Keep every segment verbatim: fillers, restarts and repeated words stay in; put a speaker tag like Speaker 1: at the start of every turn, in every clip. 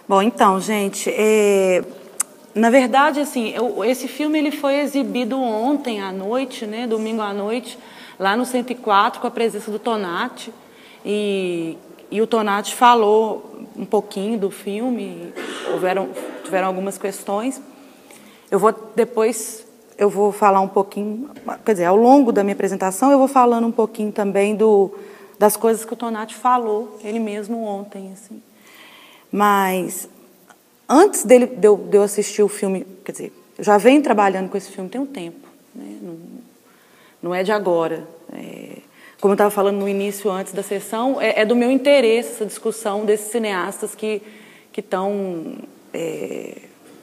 Speaker 1: Bom, então, gente, é... na verdade, assim, eu, esse filme ele foi exibido ontem à noite, né, domingo à noite, lá no cento e quatro, com a presença do Tonati, e, e o Tonati falou um pouquinho do filme, houveram, tiveram algumas questões. Eu vou depois, eu vou falar um pouquinho, quer dizer, ao longo da minha apresentação, eu vou falando um pouquinho também do, das coisas que o Tonati falou, ele mesmo ontem, assim. Mas, antes dele, de, eu, de eu assistir o filme, quer dizer, eu já venho trabalhando com esse filme tem um tempo, né? não, não é de agora. É, como eu estava falando no início, antes da sessão, é, é do meu interesse essa discussão desses cineastas que estão... É,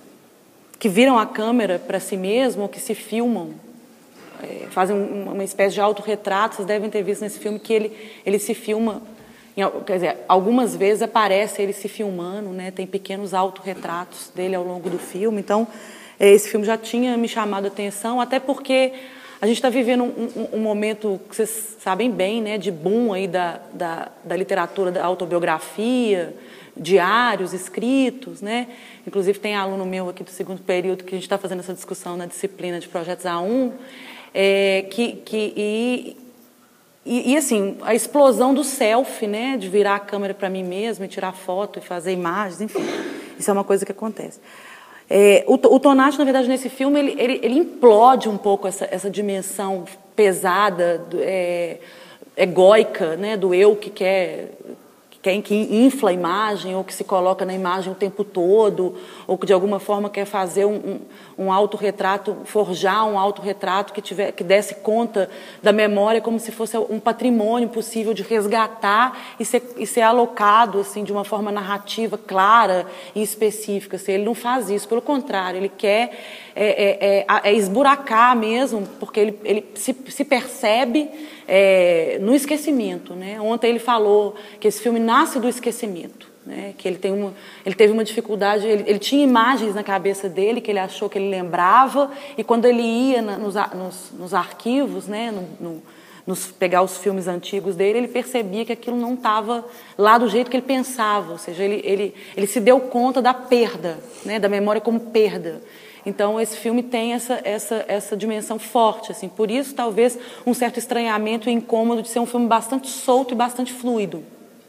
Speaker 1: que viram a câmera para si mesmo, ou que se filmam, é, fazem uma espécie de autorretrato. Vocês devem ter visto nesse filme que ele, ele se filma, quer dizer, algumas vezes aparece ele se filmando, né? Tem pequenos autorretratos dele ao longo do filme. Então, é, esse filme já tinha me chamado a atenção, até porque a gente está vivendo um, um, um momento, que vocês sabem bem, né, de boom aí da, da, da literatura da autobiografia, diários escritos, né? Inclusive tem aluno meu aqui do segundo período que a gente está fazendo essa discussão na disciplina de projetos A um, é, que, que, e, e, e assim, a explosão do selfie, né? De virar a câmera para mim mesmo e tirar foto e fazer imagens, enfim, isso é uma coisa que acontece. É, o, o Tonati, na verdade, nesse filme, ele, ele, ele implode um pouco essa, essa dimensão pesada, é, egóica, né? Do eu que quer... Quem que infla a imagem, ou que se coloca na imagem o tempo todo, ou que de alguma forma quer fazer um, um, um autorretrato, forjar um autorretrato que, tiver, que desse conta da memória como se fosse um patrimônio possível de resgatar e ser, e ser alocado assim, de uma forma narrativa clara e específica. Assim, ele não faz isso, pelo contrário, ele quer é, é, é, é esburacar mesmo, porque ele, ele se, se percebe é, no esquecimento, né? Ontem ele falou que esse filme nasce do esquecimento, né? Que ele, tem uma, ele teve uma dificuldade, ele, ele tinha imagens na cabeça dele que ele achou que ele lembrava, e quando ele ia na, nos, nos, nos arquivos, né? no, no, nos, pegar os filmes antigos dele, ele percebia que aquilo não estava lá do jeito que ele pensava, ou seja, ele, ele, ele se deu conta da perda, né? Da memória como perda. Então, esse filme tem essa, essa, essa dimensão forte, assim, por isso, talvez, um certo estranhamento e incômodo de ser um filme bastante solto e bastante fluido.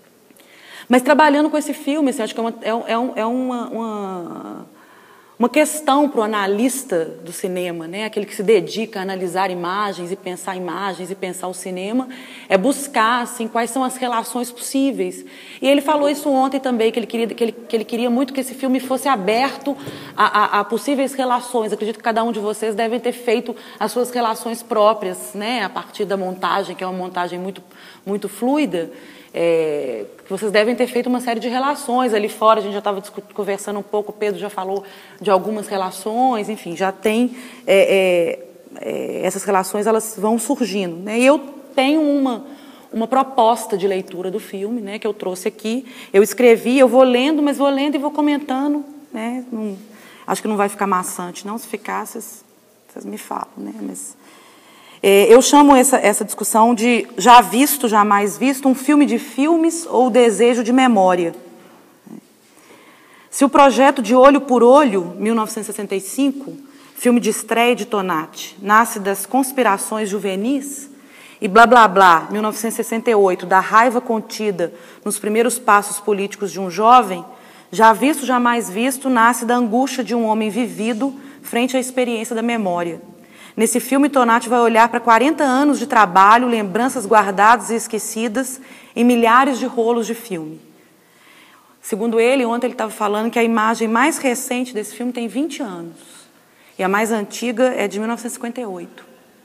Speaker 1: Mas, trabalhando com esse filme, assim, acho que é uma, é, é uma, uma, uma questão para o analista do cinema, né? Aquele que se dedica a analisar imagens e pensar imagens e pensar o cinema, é buscar assim, quais são as relações possíveis. E ele falou isso ontem também, que ele queria, que ele, que ele queria muito que esse filme fosse aberto a, a, a possíveis relações. Acredito que cada um de vocês deve ter feito as suas relações próprias, né? A partir da montagem, que é uma montagem muito, muito fluida. É, que vocês devem ter feito uma série de relações ali fora, a gente já estava conversando um pouco, o Pedro já falou de algumas relações, enfim, já tem é, é, essas relações, elas vão surgindo, né? E eu tenho uma, uma proposta de leitura do filme, né, que eu trouxe aqui, eu escrevi, eu vou lendo, mas vou lendo e vou comentando, né? Não, acho que não vai ficar maçante, não, se ficar, vocês, vocês me falam, né? Mas... eu chamo essa, essa discussão de já visto, jamais visto, um filme de filmes ou desejo de memória. Se o projeto de Olho por Olho, mil novecentos e sessenta e cinco, filme de estreia de Tonati, nasce das conspirações juvenis, e Blá Blá Blá, mil novecentos e sessenta e oito, da raiva contida nos primeiros passos políticos de um jovem, já visto, jamais visto, nasce da angústia de um homem vivido frente à experiência da memória. Nesse filme, Tonati vai olhar para quarenta anos de trabalho, lembranças guardadas e esquecidas em milhares de rolos de filme. Segundo ele, ontem ele estava falando que a imagem mais recente desse filme tem vinte anos. E a mais antiga é de mil novecentos e cinquenta e oito.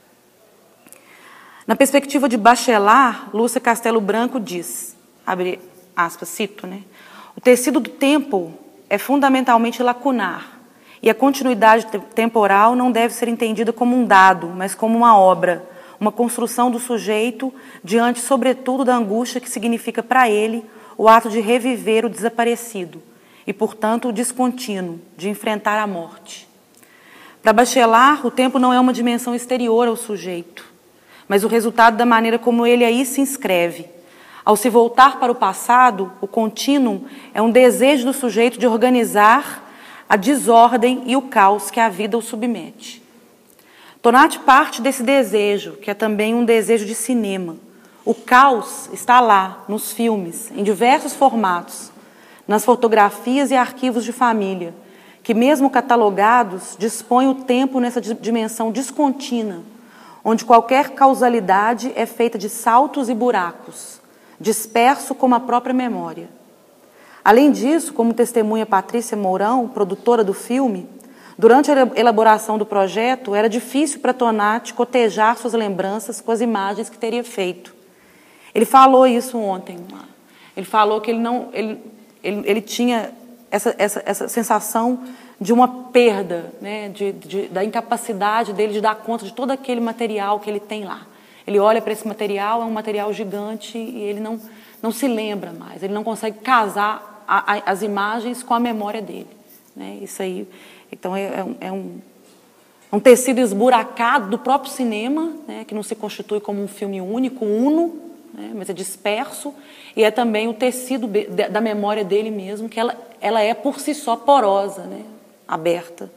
Speaker 1: Na perspectiva de Bachelard, Lúcia Castelo Branco diz, abre aspas, cito, né? O tecido do tempo é fundamentalmente lacunar. E a continuidade temporal não deve ser entendida como um dado, mas como uma obra, uma construção do sujeito diante, sobretudo, da angústia que significa para ele o ato de reviver o desaparecido e, portanto, o descontínuo, de enfrentar a morte. Para Bachelard, o tempo não é uma dimensão exterior ao sujeito, mas o resultado da maneira como ele aí se inscreve. Ao se voltar para o passado, o contínuo é um desejo do sujeito de organizar a desordem e o caos que a vida o submete. Tonati parte desse desejo, que é também um desejo de cinema. O caos está lá, nos filmes, em diversos formatos, nas fotografias e arquivos de família, que mesmo catalogados, dispõem o tempo nessa dimensão descontínua, onde qualquer causalidade é feita de saltos e buracos, disperso como a própria memória. Além disso, como testemunha Patrícia Mourão, produtora do filme, durante a elaboração do projeto, era difícil para Tonati cotejar suas lembranças com as imagens que teria feito. Ele falou isso ontem. Ele falou que ele, não, ele, ele, ele tinha essa, essa, essa sensação de uma perda, né, de, de, da incapacidade dele de dar conta de todo aquele material que ele tem lá. Ele olha para esse material, é um material gigante e ele não, não se lembra mais, ele não consegue casar a, a, as imagens com a memória dele. Né? Isso aí, então, é, é, um, é um, um tecido esburacado do próprio cinema, né, que não se constitui como um filme único, uno, né, mas é disperso, e é também o tecido da memória dele mesmo, que ela, ela é por si só porosa, né, aberta.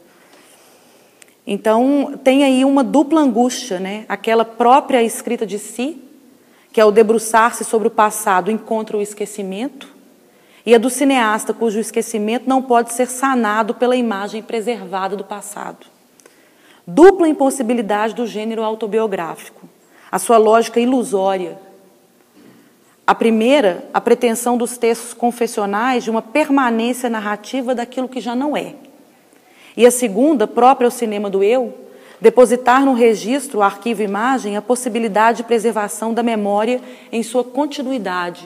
Speaker 1: Então, tem aí uma dupla angústia, né, aquela própria escrita de si, que é o debruçar-se sobre o passado, encontra o esquecimento, e a do cineasta, cujo esquecimento não pode ser sanado pela imagem preservada do passado. Dupla impossibilidade do gênero autobiográfico, a sua lógica ilusória. A primeira, a pretensão dos textos confessionais de uma permanência narrativa daquilo que já não é. E a segunda, própria ao cinema do eu, depositar no registro, arquivo e imagem, a possibilidade de preservação da memória em sua continuidade.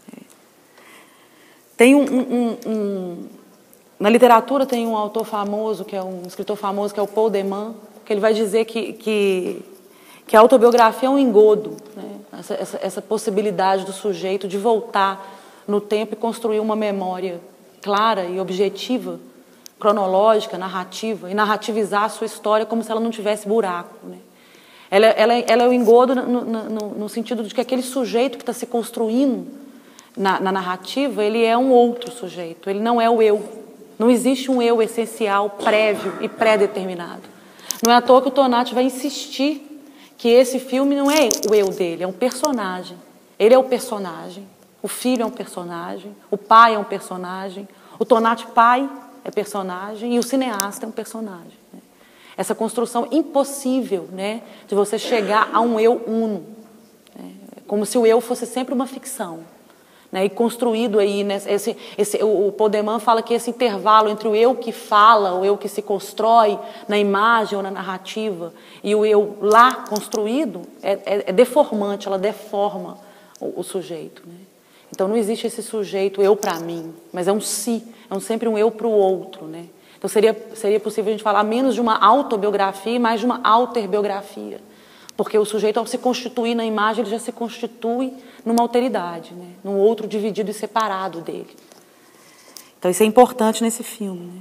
Speaker 1: Tem um, um, um, na literatura tem um autor famoso, que é um escritor famoso, que é o Paul Deman, que ele vai dizer que, que, que a autobiografia é um engodo, né? essa, essa, essa possibilidade do sujeito de voltar no tempo e construir uma memória clara e objetiva, cronológica, narrativa, e narrativizar a sua história como se ela não tivesse buraco. Né? Ela, ela, ela é o engodo no, no, no sentido de que aquele sujeito que está se construindo Na, na narrativa, ele é um outro sujeito, ele não é o eu. Não existe um eu essencial, prévio e pré-determinado. Não é à toa que o Tonati vai insistir que esse filme não é o eu dele, é um personagem. Ele é o personagem, o filho é um personagem, o pai é um personagem, o Tonati pai é personagem e o cineasta é um personagem. Né? Essa construção impossível, né, de você chegar a um eu uno, né? Como se o eu fosse sempre uma ficção. Né, e construído aí, né, esse, esse, o, o Paul Deman fala que esse intervalo entre o eu que fala, o eu que se constrói na imagem ou na narrativa, e o eu lá construído, é, é, é deformante, ela deforma o, o sujeito. Né? Então não existe esse sujeito eu para mim, mas é um si, é um, sempre um eu para o outro. Né? Então seria, seria possível a gente falar menos de uma autobiografia e mais de uma alterbiografia. Porque o sujeito, ao se constituir na imagem, ele já se constitui numa alteridade, né? Num outro dividido e separado dele. Então, isso é importante nesse filme. Né?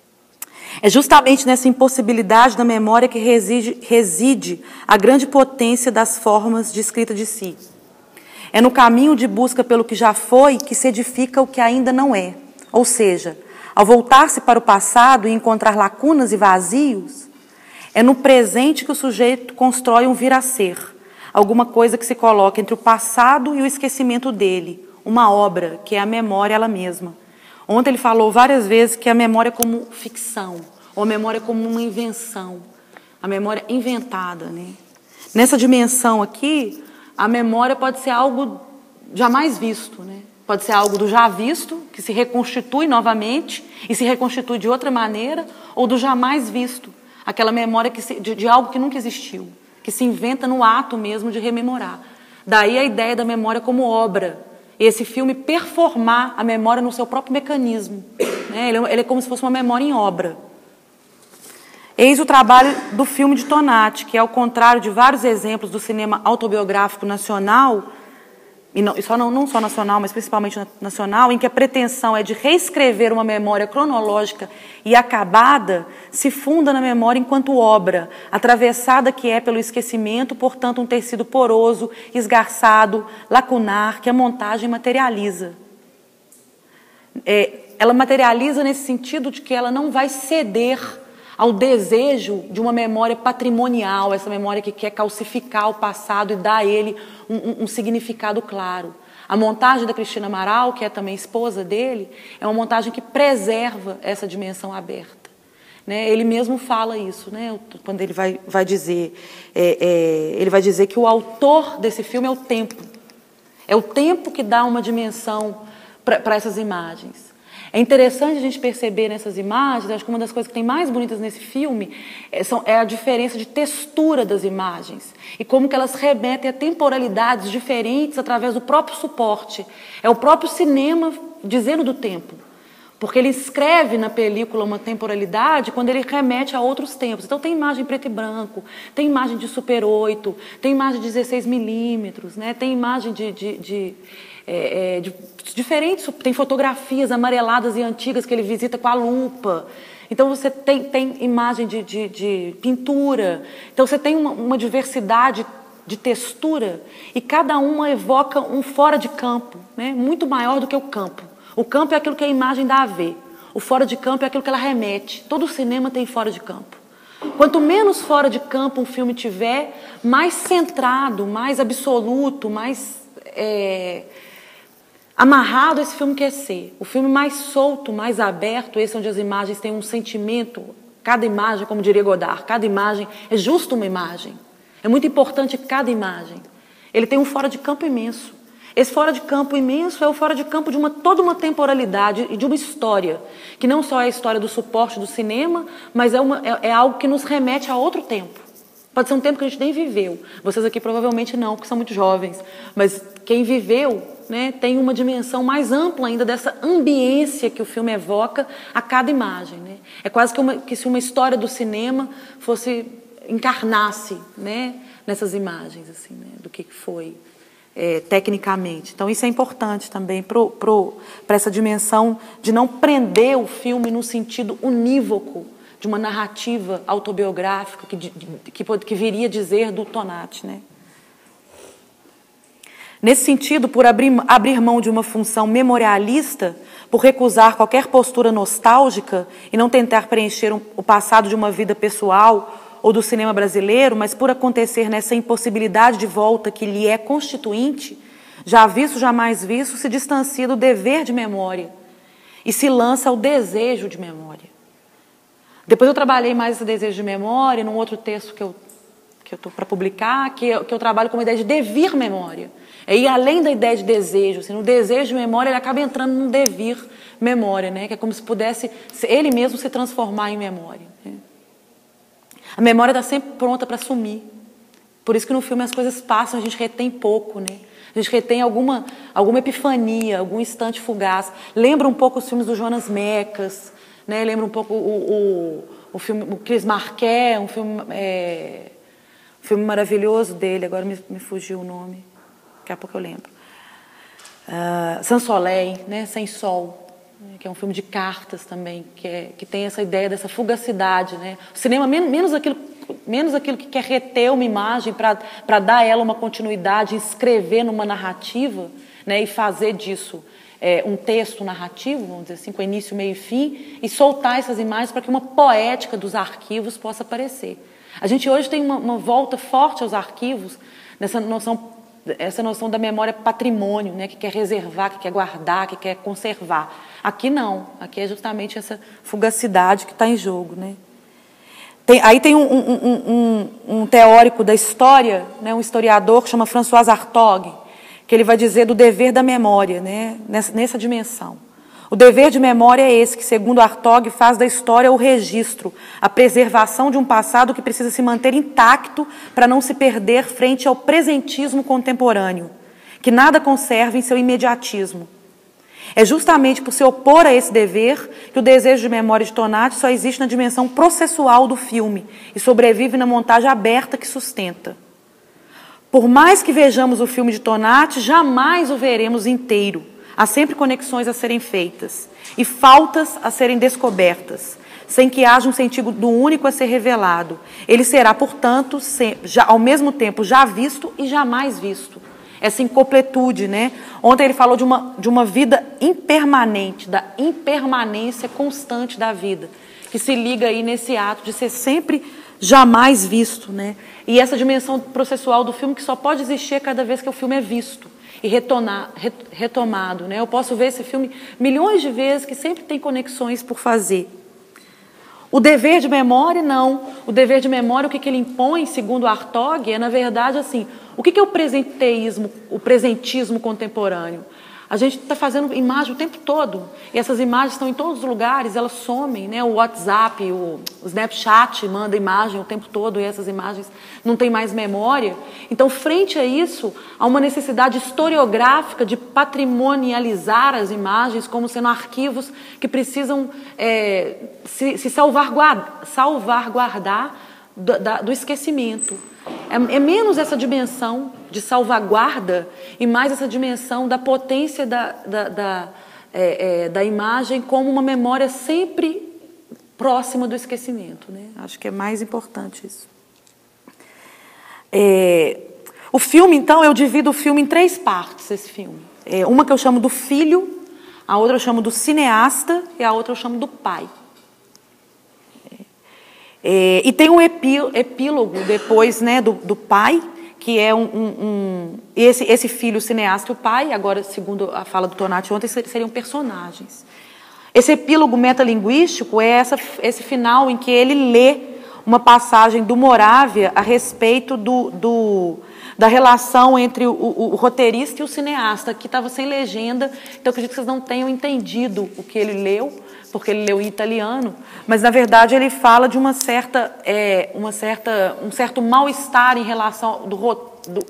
Speaker 1: É justamente nessa impossibilidade da memória que reside, reside a grande potência das formas de escrita de si. É no caminho de busca pelo que já foi que se edifica o que ainda não é. Ou seja, ao voltar-se para o passado e encontrar lacunas e vazios, é no presente que o sujeito constrói um vir a ser, alguma coisa que se coloca entre o passado e o esquecimento dele, uma obra, que é a memória ela mesma. Ontem ele falou várias vezes que a memória é como ficção, ou a memória é como uma invenção, a memória inventada. Né? Nessa dimensão aqui, a memória pode ser algo jamais visto, né? Pode ser algo do já visto, que se reconstitui novamente e se reconstitui de outra maneira, ou do jamais visto, aquela memória que se, de, de algo que nunca existiu, que se inventa no ato mesmo de rememorar. Daí a ideia da memória como obra. E esse filme performar a memória no seu próprio mecanismo. Né? Ele, é, ele é como se fosse uma memória em obra. Eis o trabalho do filme de Tonati, que, ao contrário de vários exemplos do cinema autobiográfico nacional, e, não, e só não, não só nacional, mas principalmente nacional, em que a pretensão é de reescrever uma memória cronológica e acabada, se funda na memória enquanto obra, atravessada que é pelo esquecimento, portanto um tecido poroso, esgarçado, lacunar, que a montagem materializa. É, ela materializa nesse sentido de que ela não vai ceder ao desejo de uma memória patrimonial, essa memória que quer calcificar o passado e dar a ele um, um, um significado claro. A montagem da Cristina Amaral, que é também esposa dele, é uma montagem que preserva essa dimensão aberta. Né? Ele mesmo fala isso, né? Quando ele vai, vai dizer, é, é, ele vai dizer que o autor desse filme é o tempo. É o tempo que dá uma dimensão para essas imagens. É interessante a gente perceber nessas imagens, acho que uma das coisas que tem mais bonitas nesse filme é, são, é a diferença de textura das imagens e como que elas remetem a temporalidades diferentes através do próprio suporte. É o próprio cinema dizendo do tempo, porque ele escreve na película uma temporalidade quando ele remete a outros tempos. Então tem imagem preto e branco, tem imagem de Super oito, tem imagem de dezesseis milímetros, né? Tem imagem de... de, de É, é, de, diferentes, tem fotografias amareladas e antigas que ele visita com a lupa. Então você tem, tem imagem de, de, de pintura. Então você tem uma, uma diversidade de textura e cada uma evoca um fora de campo, né? Muito maior do que o campo. O campo é aquilo que a imagem dá a ver. O fora de campo é aquilo que ela remete. Todo cinema tem fora de campo. Quanto menos fora de campo um filme tiver, mais centrado, mais absoluto, mais... É, amarrado esse filme quer ser. O filme mais solto, mais aberto, esse onde as imagens têm um sentimento. Cada imagem, como diria Godard, cada imagem é justo uma imagem. É muito importante cada imagem. Ele tem um fora de campo imenso. Esse fora de campo imenso é o fora de campo de uma, toda uma temporalidade e de uma história, que não só é a história do suporte do cinema, mas é, uma, é, é algo que nos remete a outro tempo. Pode ser um tempo que a gente nem viveu. Vocês aqui provavelmente não, porque são muito jovens. Mas quem viveu, né, tem uma dimensão mais ampla ainda dessa ambiência que o filme evoca a cada imagem. Né? É quase que, uma, que se uma história do cinema fosse encarnasse, né, nessas imagens, assim, né, do que foi é, tecnicamente. Então isso é importante também para essa dimensão de não prender o filme no sentido unívoco de uma narrativa autobiográfica que, que, que viria dizer do Tonati, né? Nesse sentido, por abrir, abrir mão de uma função memorialista, por recusar qualquer postura nostálgica e não tentar preencher um, o passado de uma vida pessoal ou do cinema brasileiro, mas por acontecer nessa impossibilidade de volta que lhe é constituinte, já visto, jamais visto, se distancia do dever de memória e se lança ao desejo de memória. Depois eu trabalhei mais esse desejo de memória num outro texto que eu que eu estou para publicar, que eu, que eu trabalho com a ideia de devir memória. É ir além da ideia de desejo. Assim, no desejo de memória, ele acaba entrando num devir memória, né? Que é como se pudesse ele mesmo se transformar em memória. Né? A memória está sempre pronta para sumir. Por isso que no filme as coisas passam, a gente retém pouco, né? A gente retém alguma, alguma epifania, algum instante fugaz. Lembra um pouco os filmes do Jonas Mekas, né? Lembra um pouco o, o, o filme o Chris Marquet, um filme... É, filme maravilhoso dele, agora me, me fugiu o nome, daqui a pouco eu lembro. Uh, Sans Soleil, né? Sem Sol, né? Que é um filme de cartas também, que, é, que tem essa ideia dessa fugacidade. Né? O cinema, menos, menos, aquilo, menos aquilo que quer reter uma imagem para dar a ela uma continuidade, escrever numa narrativa, né? E fazer disso é, um texto narrativo, vamos dizer assim, com início, meio e fim, e soltar essas imagens para que uma poética dos arquivos possa aparecer. A gente hoje tem uma, uma volta forte aos arquivos, nessa noção, essa noção da memória patrimônio, né, que quer reservar, que quer guardar, que quer conservar. Aqui não, aqui é justamente essa fugacidade que está em jogo. Né? Tem, aí tem um, um, um, um, um teórico da história, né, um historiador que chama François Hartog, que ele vai dizer do dever da memória, né, nessa, nessa dimensão. O dever de memória é esse que, segundo Hartog, faz da história o registro, a preservação de um passado que precisa se manter intacto para não se perder frente ao presentismo contemporâneo, que nada conserva em seu imediatismo. É justamente por se opor a esse dever que o desejo de memória de Tonati só existe na dimensão processual do filme e sobrevive na montagem aberta que sustenta. Por mais que vejamos o filme de Tonati, jamais o veremos inteiro. Há sempre conexões a serem feitas e faltas a serem descobertas, sem que haja um sentido único a ser revelado. Ele será, portanto, já, ao mesmo tempo já visto e jamais visto. Essa incompletude, né? Ontem ele falou de uma, de uma vida impermanente, da impermanência constante da vida, que se liga aí nesse ato de ser sempre jamais visto, né? E essa dimensão processual do filme que só pode existir cada vez que o filme é visto e retornar, retomado, né? Eu posso ver esse filme milhões de vezes, que sempre tem conexões por fazer. O dever de memória, não. O dever de memória, o que, que ele impõe, segundo Hartog, é, na verdade, assim, o que, que é o presenteísmo, o presentismo contemporâneo? A gente está fazendo imagem o tempo todo, e essas imagens estão em todos os lugares, elas somem, né? O WhatsApp, o, o Snapchat manda imagem o tempo todo, e essas imagens não têm mais memória. Então, frente a isso, há uma necessidade historiográfica de patrimonializar as imagens como sendo arquivos que precisam é, se, se salvaguardar, salvaguardar do, da, do esquecimento. É, é menos essa dimensão de salvaguarda e mais essa dimensão da potência da, da, da, é, é, da imagem como uma memória sempre próxima do esquecimento, né? Acho que é mais importante isso. É, o filme, então, eu divido o filme em três partes, esse filme. É, uma que eu chamo do filho, a outra eu chamo do cineasta e a outra eu chamo do pai. É, e tem um epí, epílogo depois, né, do, do pai, que é um, um, um esse, esse filho, o cineasta e o pai, agora, segundo a fala do Tonati ontem, seriam personagens. Esse epílogo metalinguístico é essa, esse final em que ele lê uma passagem do Moravia a respeito do, do, da relação entre o, o, o roteirista e o cineasta, que estava sem legenda, então eu acredito que vocês não tenham entendido o que ele leu, porque ele leu em italiano, mas na verdade ele fala de uma certa, é, uma certa, um certo mal-estar em relação do, do,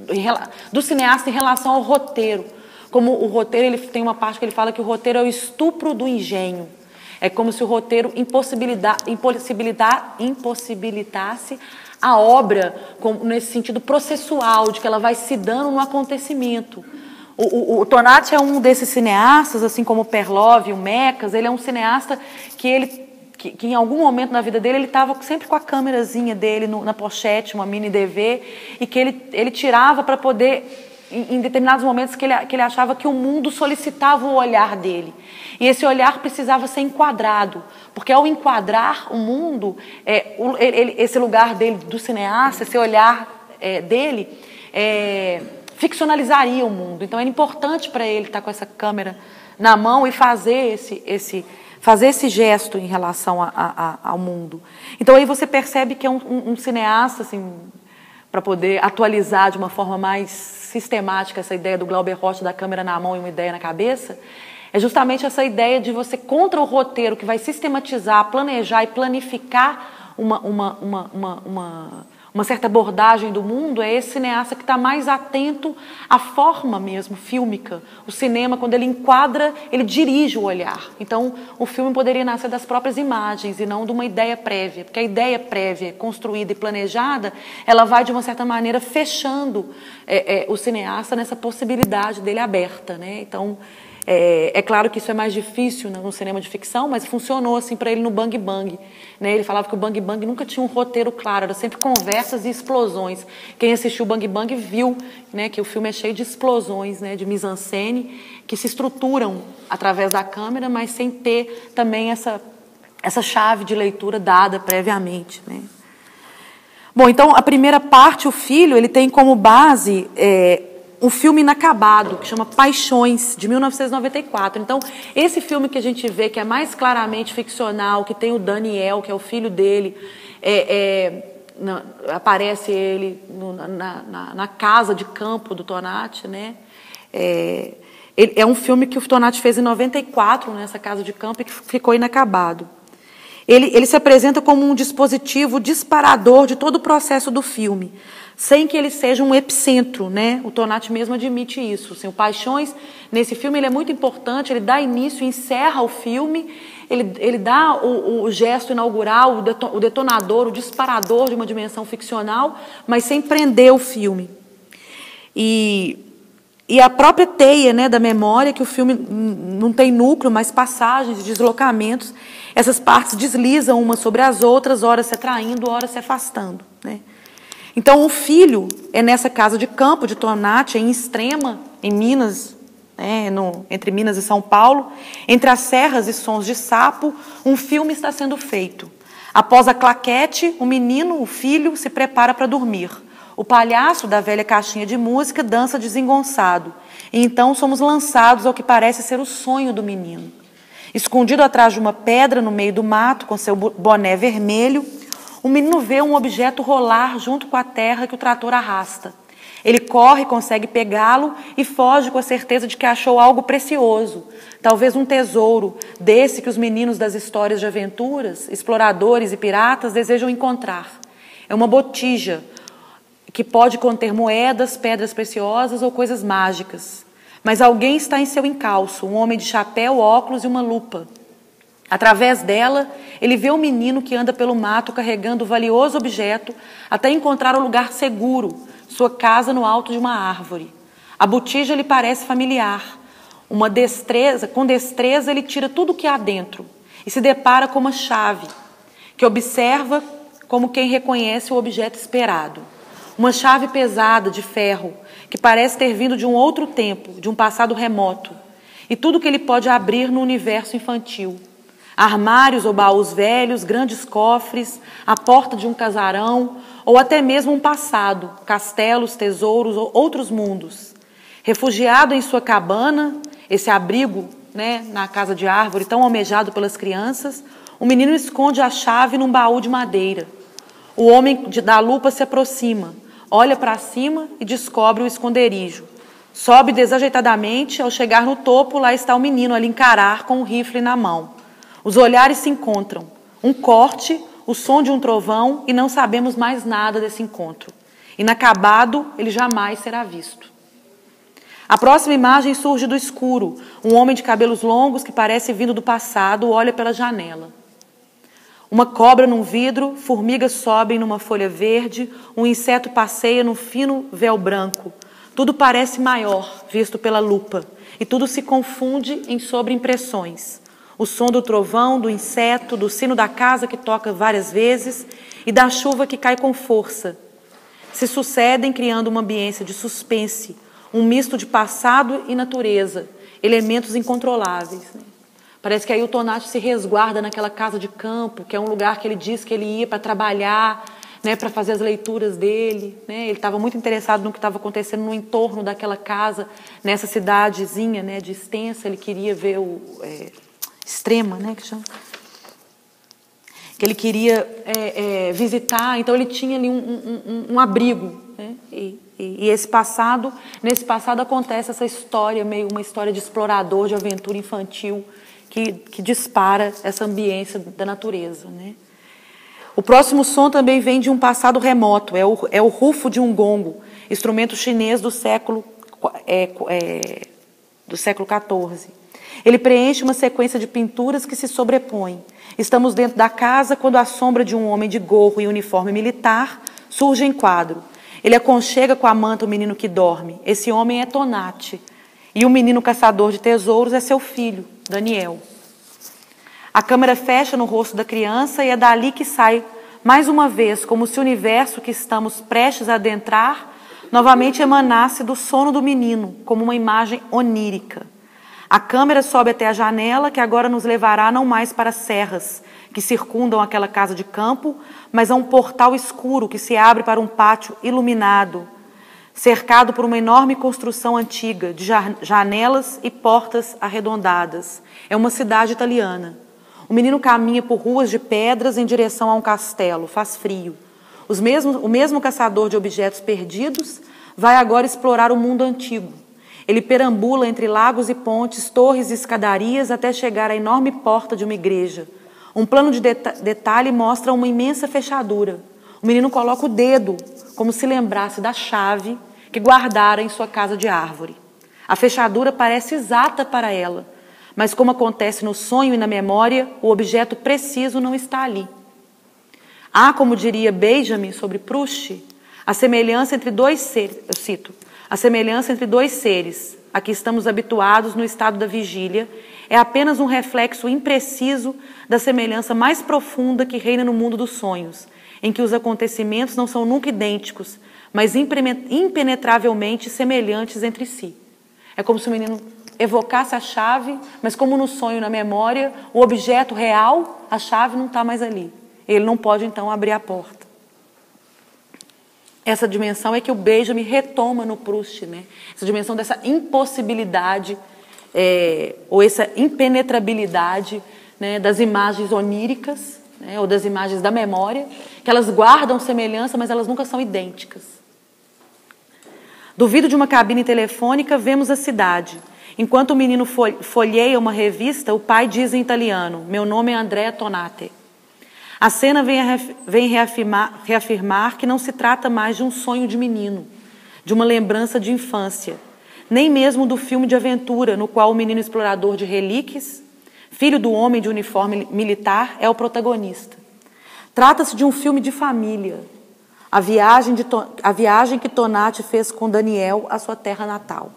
Speaker 1: do cineasta em relação ao roteiro. Como o roteiro, ele tem uma parte que ele fala que o roteiro é o estupro do engenho. É como se o roteiro impossibilita, impossibilita, impossibilitasse a obra como, nesse sentido processual, de que ela vai se dando no acontecimento. O, o, o Tonati é um desses cineastas, assim como o Perlov e o Mekas, ele é um cineasta que, ele, que, que em algum momento na vida dele ele estava sempre com a câmerazinha dele no, na pochete, uma mini D V, e que ele, ele tirava para poder, em, em determinados momentos que ele, que ele achava que o mundo solicitava o olhar dele. E esse olhar precisava ser enquadrado, porque ao enquadrar o mundo, é, o, ele, esse lugar dele, do cineasta, esse olhar é, dele, é, ficcionalizaria o mundo. Então era importante para ele estar com essa câmera na mão e fazer esse, esse, fazer esse gesto em relação a, a, ao mundo. Então aí você percebe que é um, um, um cineasta, assim, para poder atualizar de uma forma mais sistemática essa ideia do Glauber Rocha da câmera na mão e uma ideia na cabeça, é justamente essa ideia de você, contra o roteiro, que vai sistematizar, planejar e planificar uma, uma, uma, uma, uma, uma certa abordagem do mundo, é esse cineasta que está mais atento à forma mesmo, fílmica. O cinema, quando ele enquadra, ele dirige o olhar. Então, o filme poderia nascer das próprias imagens e não de uma ideia prévia, porque a ideia prévia, construída e planejada, ela vai, de uma certa maneira, fechando é, é, o cineasta nessa possibilidade dele aberta, né? Então, É, é claro que isso é mais difícil no cinema de ficção, mas funcionou assim para ele no Bang Bang. Né? Ele falava que o Bang Bang nunca tinha um roteiro claro, era sempre conversas e explosões. Quem assistiu o Bang Bang viu, né, que o filme é cheio de explosões, né, de mise-en-scène, que se estruturam através da câmera, mas sem ter também essa, essa chave de leitura dada previamente. Né? Bom, então a primeira parte, o filho, ele tem como base É, um filme inacabado, que chama Paixões, de mil novecentos e noventa e quatro. Então, esse filme que a gente vê, que é mais claramente ficcional, que tem o Daniel, que é o filho dele, é, é, na, aparece ele no, na, na, na casa de campo do Tonati, né? É, ele, é um filme que o Tonati fez em noventa e quatro, nessa casa de campo, e que ficou inacabado. Ele, ele se apresenta como um dispositivo disparador de todo o processo do filme, sem que ele seja um epicentro, né? O Tonati mesmo admite isso. Assim, o Paixões, nesse filme, ele é muito importante, ele dá início e encerra o filme, ele, ele dá o, o gesto inaugural, o detonador, o disparador de uma dimensão ficcional, mas sem prender o filme. E, e a própria teia, né, da memória, que o filme não tem núcleo, mas passagens, deslocamentos, essas partes deslizam umas sobre as outras, ora se atraindo, ora se afastando, né? Então, o filho é nessa casa de campo de Tonati, em Extrema, em Minas, né, no, entre Minas e São Paulo, entre as serras e sons de sapo, um filme está sendo feito. Após a claquete, o menino, o filho, se prepara para dormir. O palhaço da velha caixinha de música dança desengonçado. E então somos lançados ao que parece ser o sonho do menino. Escondido atrás de uma pedra no meio do mato, com seu boné vermelho, o menino vê um objeto rolar junto com a terra que o trator arrasta. Ele corre, consegue pegá-lo e foge com a certeza de que achou algo precioso, talvez um tesouro, desse que os meninos das histórias de aventuras, exploradores e piratas desejam encontrar. É uma botija que pode conter moedas, pedras preciosas ou coisas mágicas. Mas alguém está em seu encalço, um homem de chapéu, óculos e uma lupa. Através dela, ele vê o menino que anda pelo mato carregando o valioso objeto até encontrar o lugar seguro, sua casa no alto de uma árvore. A botija lhe parece familiar. Uma destreza, com destreza ele tira tudo o que há dentro e se depara com uma chave, que observa como quem reconhece o objeto esperado. Uma chave pesada de ferro, que parece ter vindo de um outro tempo, de um passado remoto. E tudo que ele pode abrir no universo infantil. Armários ou baús velhos, grandes cofres, a porta de um casarão, ou até mesmo um passado, castelos, tesouros ou outros mundos. Refugiado em sua cabana, esse abrigo, né, na casa de árvore tão almejado pelas crianças, o menino esconde a chave num baú de madeira. O homem da lupa se aproxima, olha para cima e descobre o esconderijo. Sobe desajeitadamente, ao chegar no topo, lá está o menino a lhe encarar com um rifle na mão. Os olhares se encontram. Um corte, o som de um trovão e não sabemos mais nada desse encontro. Inacabado, ele jamais será visto. A próxima imagem surge do escuro. Um homem de cabelos longos que parece vindo do passado olha pela janela. Uma cobra num vidro, formigas sobem numa folha verde, um inseto passeia num fino véu branco. Tudo parece maior, visto pela lupa, e tudo se confunde em sobreimpressões. O som do trovão, do inseto, do sino da casa que toca várias vezes e da chuva que cai com força. Se sucedem criando uma ambiência de suspense, um misto de passado e natureza, elementos incontroláveis. Parece que aí o Tonati se resguarda naquela casa de campo, que é um lugar que ele diz que ele ia para trabalhar, né, para fazer as leituras dele. Né? Ele estava muito interessado no que estava acontecendo no entorno daquela casa, nessa cidadezinha, né, de Extensa. Ele queria ver o... É, Extrema, né, que chama? Que ele queria é, é, visitar, então ele tinha ali um, um, um, um abrigo, né? E, e, e esse passado, nesse passado acontece essa história, meio uma história de explorador, de aventura infantil, que, que dispara essa ambiência da natureza, né? O próximo som também vem de um passado remoto, é o, é o rufo de um gongo, instrumento chinês do século, é, é, do século quatorze. Ele preenche uma sequência de pinturas que se sobrepõem. Estamos dentro da casa quando a sombra de um homem de gorro e uniforme militar surge em quadro. Ele aconchega com a manta o menino que dorme. Esse homem é Tonati. E o menino caçador de tesouros é seu filho, Daniel. A câmera fecha no rosto da criança e é dali que sai, mais uma vez, como se o universo que estamos prestes a adentrar novamente emanasse do sono do menino, como uma imagem onírica. A câmera sobe até a janela, que agora nos levará não mais para as serras que circundam aquela casa de campo, mas a um portal escuro que se abre para um pátio iluminado, cercado por uma enorme construção antiga, de janelas e portas arredondadas. É uma cidade italiana. O menino caminha por ruas de pedras em direção a um castelo. Faz frio. Os mesmos, o mesmo caçador de objetos perdidos vai agora explorar o mundo antigo. Ele perambula entre lagos e pontes, torres e escadarias até chegar à enorme porta de uma igreja. Um plano de deta- detalhe mostra uma imensa fechadura. O menino coloca o dedo, como se lembrasse da chave que guardara em sua casa de árvore. A fechadura parece exata para ela, mas como acontece no sonho e na memória, o objeto preciso não está ali. Há, como diria Benjamin sobre Proust, a semelhança entre dois seres, eu cito, A semelhança entre dois seres, a que estamos habituados no estado da vigília, é apenas um reflexo impreciso da semelhança mais profunda que reina no mundo dos sonhos, em que os acontecimentos não são nunca idênticos, mas impenetravelmente semelhantes entre si. É como se o menino evocasse a chave, mas como no sonho, na memória, o objeto real, a chave não está mais ali. Ele não pode, então, abrir a porta. Essa dimensão é que o Benjamin retoma no Proust, né? Essa dimensão dessa impossibilidade, é, ou essa impenetrabilidade, né, das imagens oníricas, né, ou das imagens da memória, que elas guardam semelhança, mas elas nunca são idênticas. Do vidro de uma cabine telefônica, vemos a cidade. Enquanto o menino folheia uma revista, o pai diz em italiano: meu nome é Andrea Tonati. A cena vem, a, vem reafirmar, reafirmar que não se trata mais de um sonho de menino, de uma lembrança de infância, nem mesmo do filme de aventura no qual o menino explorador de relíquias, filho do homem de uniforme militar, é o protagonista. Trata-se de um filme de família, a viagem, de, a viagem que Tonati fez com Daniel à sua terra natal.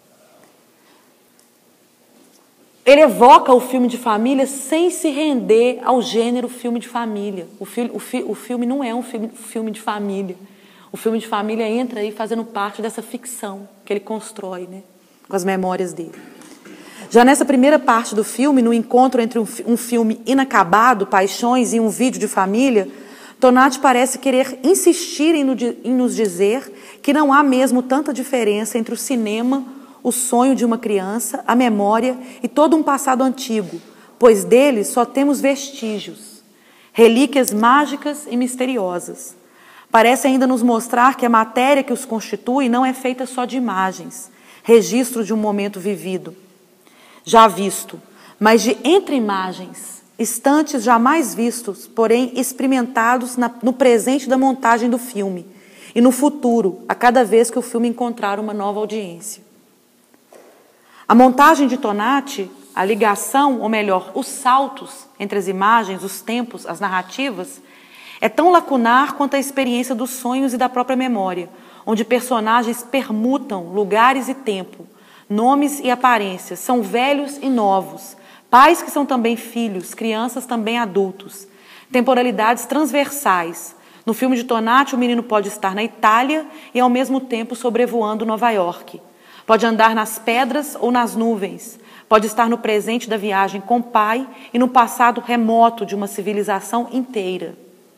Speaker 1: Ele evoca o filme de família sem se render ao gênero filme de família. O, fi, o, fi, o filme não é um filme, filme de família. O filme de família entra aí fazendo parte dessa ficção que ele constrói, né, com as memórias dele. Já nessa primeira parte do filme, no encontro entre um, um filme inacabado, paixões, e um vídeo de família, Tonati parece querer insistir em, no, em nos dizer que não há mesmo tanta diferença entre o cinema, o sonho de uma criança, a memória e todo um passado antigo, pois dele só temos vestígios, relíquias mágicas e misteriosas. Parece ainda nos mostrar que a matéria que os constitui não é feita só de imagens, registro de um momento vivido, já visto, mas de entre-imagens, instantes jamais vistos, porém experimentados na, no presente da montagem do filme e no futuro, a cada vez que o filme encontrar uma nova audiência. A montagem de Tonati, a ligação, ou melhor, os saltos entre as imagens, os tempos, as narrativas, é tão lacunar quanto a experiência dos sonhos e da própria memória, onde personagens permutam lugares e tempo, nomes e aparências, são velhos e novos, pais que são também filhos, crianças também adultos, temporalidades transversais. No filme de Tonati, o menino pode estar na Itália e, ao mesmo tempo, sobrevoando Nova York. Pode andar nas pedras ou nas nuvens. Pode estar no presente da viagem com o pai e no passado remoto de uma civilização inteira.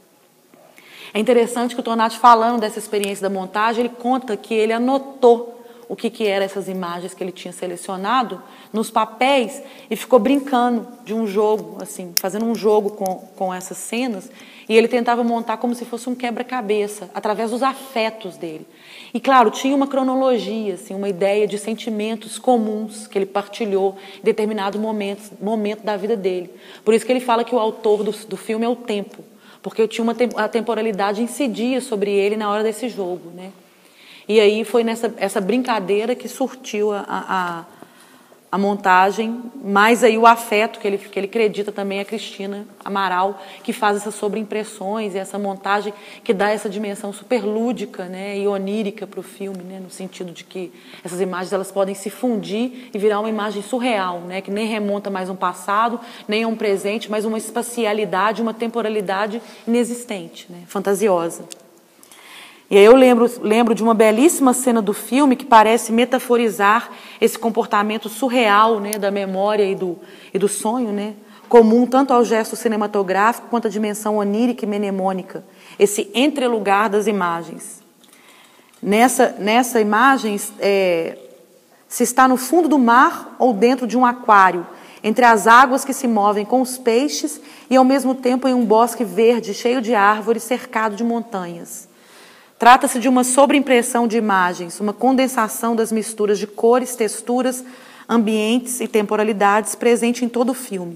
Speaker 1: É interessante que o Tonati, falando dessa experiência da montagem, ele conta que ele anotou o que, que eram essas imagens que ele tinha selecionado nos papéis e ficou brincando de um jogo, assim, fazendo um jogo com, com essas cenas, e ele tentava montar como se fosse um quebra-cabeça, através dos afetos dele. E, claro, tinha uma cronologia, assim, uma ideia de sentimentos comuns que ele partilhou em determinado momento, momento da vida dele. Por isso que ele fala que o autor do, do filme é o tempo, porque tinha uma a temporalidade incidia sobre ele na hora desse jogo, né? E aí foi nessa essa brincadeira que surtiu a, a, a montagem, mais aí o afeto que ele, que ele acredita também a Cristina Amaral, que faz essas sobreimpressões e essa montagem que dá essa dimensão superlúdica, né, e onírica para o filme, né, no sentido de que essas imagens elas podem se fundir e virar uma imagem surreal, né, que nem remonta mais um passado, nem a um presente, mas uma espacialidade, uma temporalidade inexistente, né, fantasiosa. E aí eu lembro, lembro de uma belíssima cena do filme que parece metaforizar esse comportamento surreal, né, da memória e do, e do sonho, né, comum tanto ao gesto cinematográfico quanto à dimensão onírica e mnemônica, esse entrelugar das imagens. Nessa, nessa imagem, é, se está no fundo do mar ou dentro de um aquário, entre as águas que se movem com os peixes e ao mesmo tempo em um bosque verde cheio de árvores cercado de montanhas. Trata-se de uma sobreimpressão de imagens, uma condensação das misturas de cores, texturas, ambientes e temporalidades presente em todo o filme.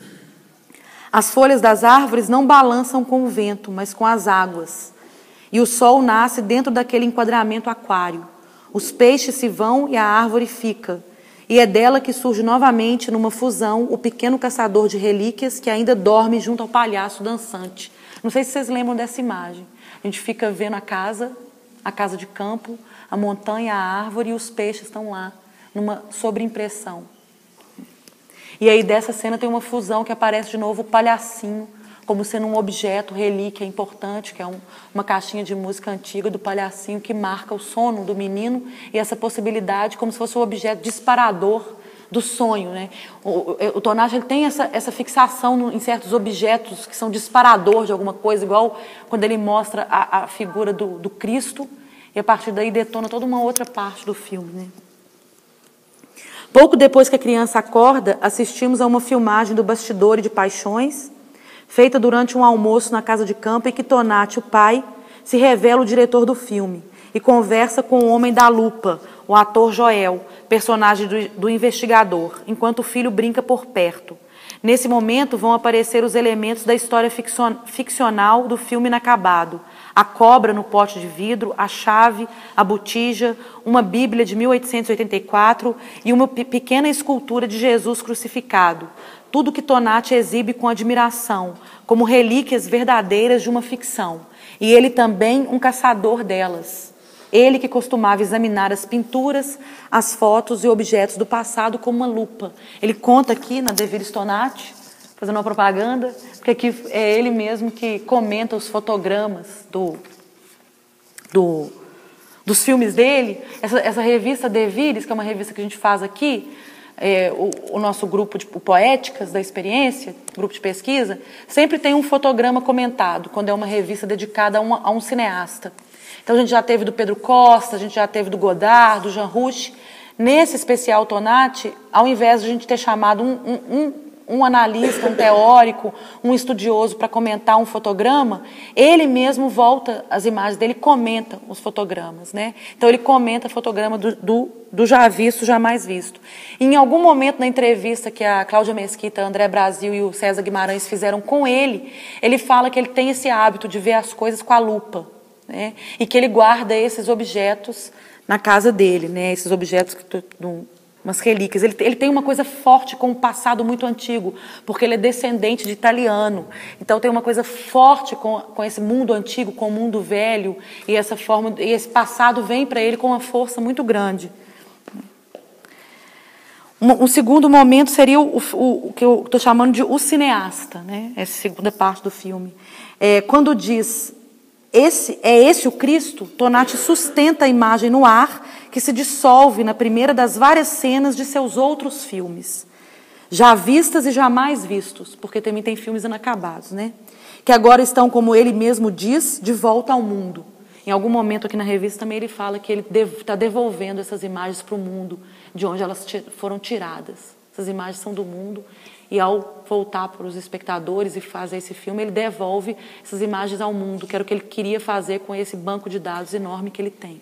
Speaker 1: As folhas das árvores não balançam com o vento, mas com as águas. E o sol nasce dentro daquele enquadramento aquário. Os peixes se vão e a árvore fica. E é dela que surge novamente, numa fusão, o pequeno caçador de relíquias que ainda dorme junto ao palhaço dançante. Não sei se vocês lembram dessa imagem. A gente fica vendo a casa, a casa de campo, a montanha, a árvore e os peixes estão lá, numa sobreimpressão. E aí dessa cena tem uma fusão que aparece de novo o palhacinho, como sendo um objeto, relíquia importante, que é um, uma caixinha de música antiga do palhacinho que marca o sono do menino e essa possibilidade como se fosse o objeto disparador do sonho, né? O, o Tonati, ele tem essa, essa fixação no, em certos objetos que são disparador de alguma coisa, igual quando ele mostra a, a figura do, do Cristo e a partir daí detona toda uma outra parte do filme, né? Pouco depois que a criança acorda, assistimos a uma filmagem do Bastidores de Paixões, feita durante um almoço na casa de campo, em que Tonati, o pai, se revela o diretor do filme e conversa com o homem da lupa, o ator Joel, personagem do, do investigador, enquanto o filho brinca por perto. Nesse momento vão aparecer os elementos da história ficcional do filme inacabado: a cobra no pote de vidro, a chave, a botija, uma Bíblia de mil oitocentos e oitenta e quatro e uma pequena escultura de Jesus crucificado. Tudo que Tonati exibe com admiração, como relíquias verdadeiras de uma ficção. E ele também um caçador delas. Ele que costumava examinar as pinturas, as fotos e objetos do passado com uma lupa. Ele conta aqui na De Viris Tonati, fazendo uma propaganda, porque aqui é ele mesmo que comenta os fotogramas do, do, dos filmes dele. Essa, essa revista De Viris, que é uma revista que a gente faz aqui, é, o, o nosso grupo de Poéticas da Experiência, grupo de pesquisa, sempre tem um fotograma comentado, quando é uma revista dedicada a, uma, a um cineasta. Então a gente já teve do Pedro Costa, a gente já teve do Godard, do Jean Rouch. Nesse especial Tonati, ao invés de a gente ter chamado um, um, um, um analista, um teórico, um estudioso para comentar um fotograma, ele mesmo volta as imagens dele e comenta os fotogramas, né? Então ele comenta o fotograma do, do, do já visto, jamais visto. E em algum momento na entrevista que a Cláudia Mesquita, André Brasil e o César Guimarães fizeram com ele, ele fala que ele tem esse hábito de ver as coisas com a lupa, né? E que ele guarda esses objetos na casa dele, né? Esses objetos, que umas relíquias. Ele, ele tem uma coisa forte com o passado muito antigo, porque ele é descendente de italiano. Então tem uma coisa forte com, com esse mundo antigo, com o mundo velho, e essa forma, e esse passado vem para ele com uma força muito grande. Um, um segundo momento seria o, o, o que eu estou chamando de o cineasta, né? Essa segunda parte do filme. É, quando diz Esse, é esse o Cristo, Tonati sustenta a imagem no ar, que se dissolve na primeira das várias cenas de seus outros filmes, já vistas e jamais vistos, porque também tem filmes inacabados, né? Que agora estão, como ele mesmo diz, de volta ao mundo. Em algum momento aqui na revista também ele fala que ele está devolvendo essas imagens para o mundo, de onde elas foram tiradas. Essas imagens são do mundo. E ao voltar para os espectadores e fazer esse filme, ele devolve essas imagens ao mundo, que era o que ele queria fazer com esse banco de dados enorme que ele tem.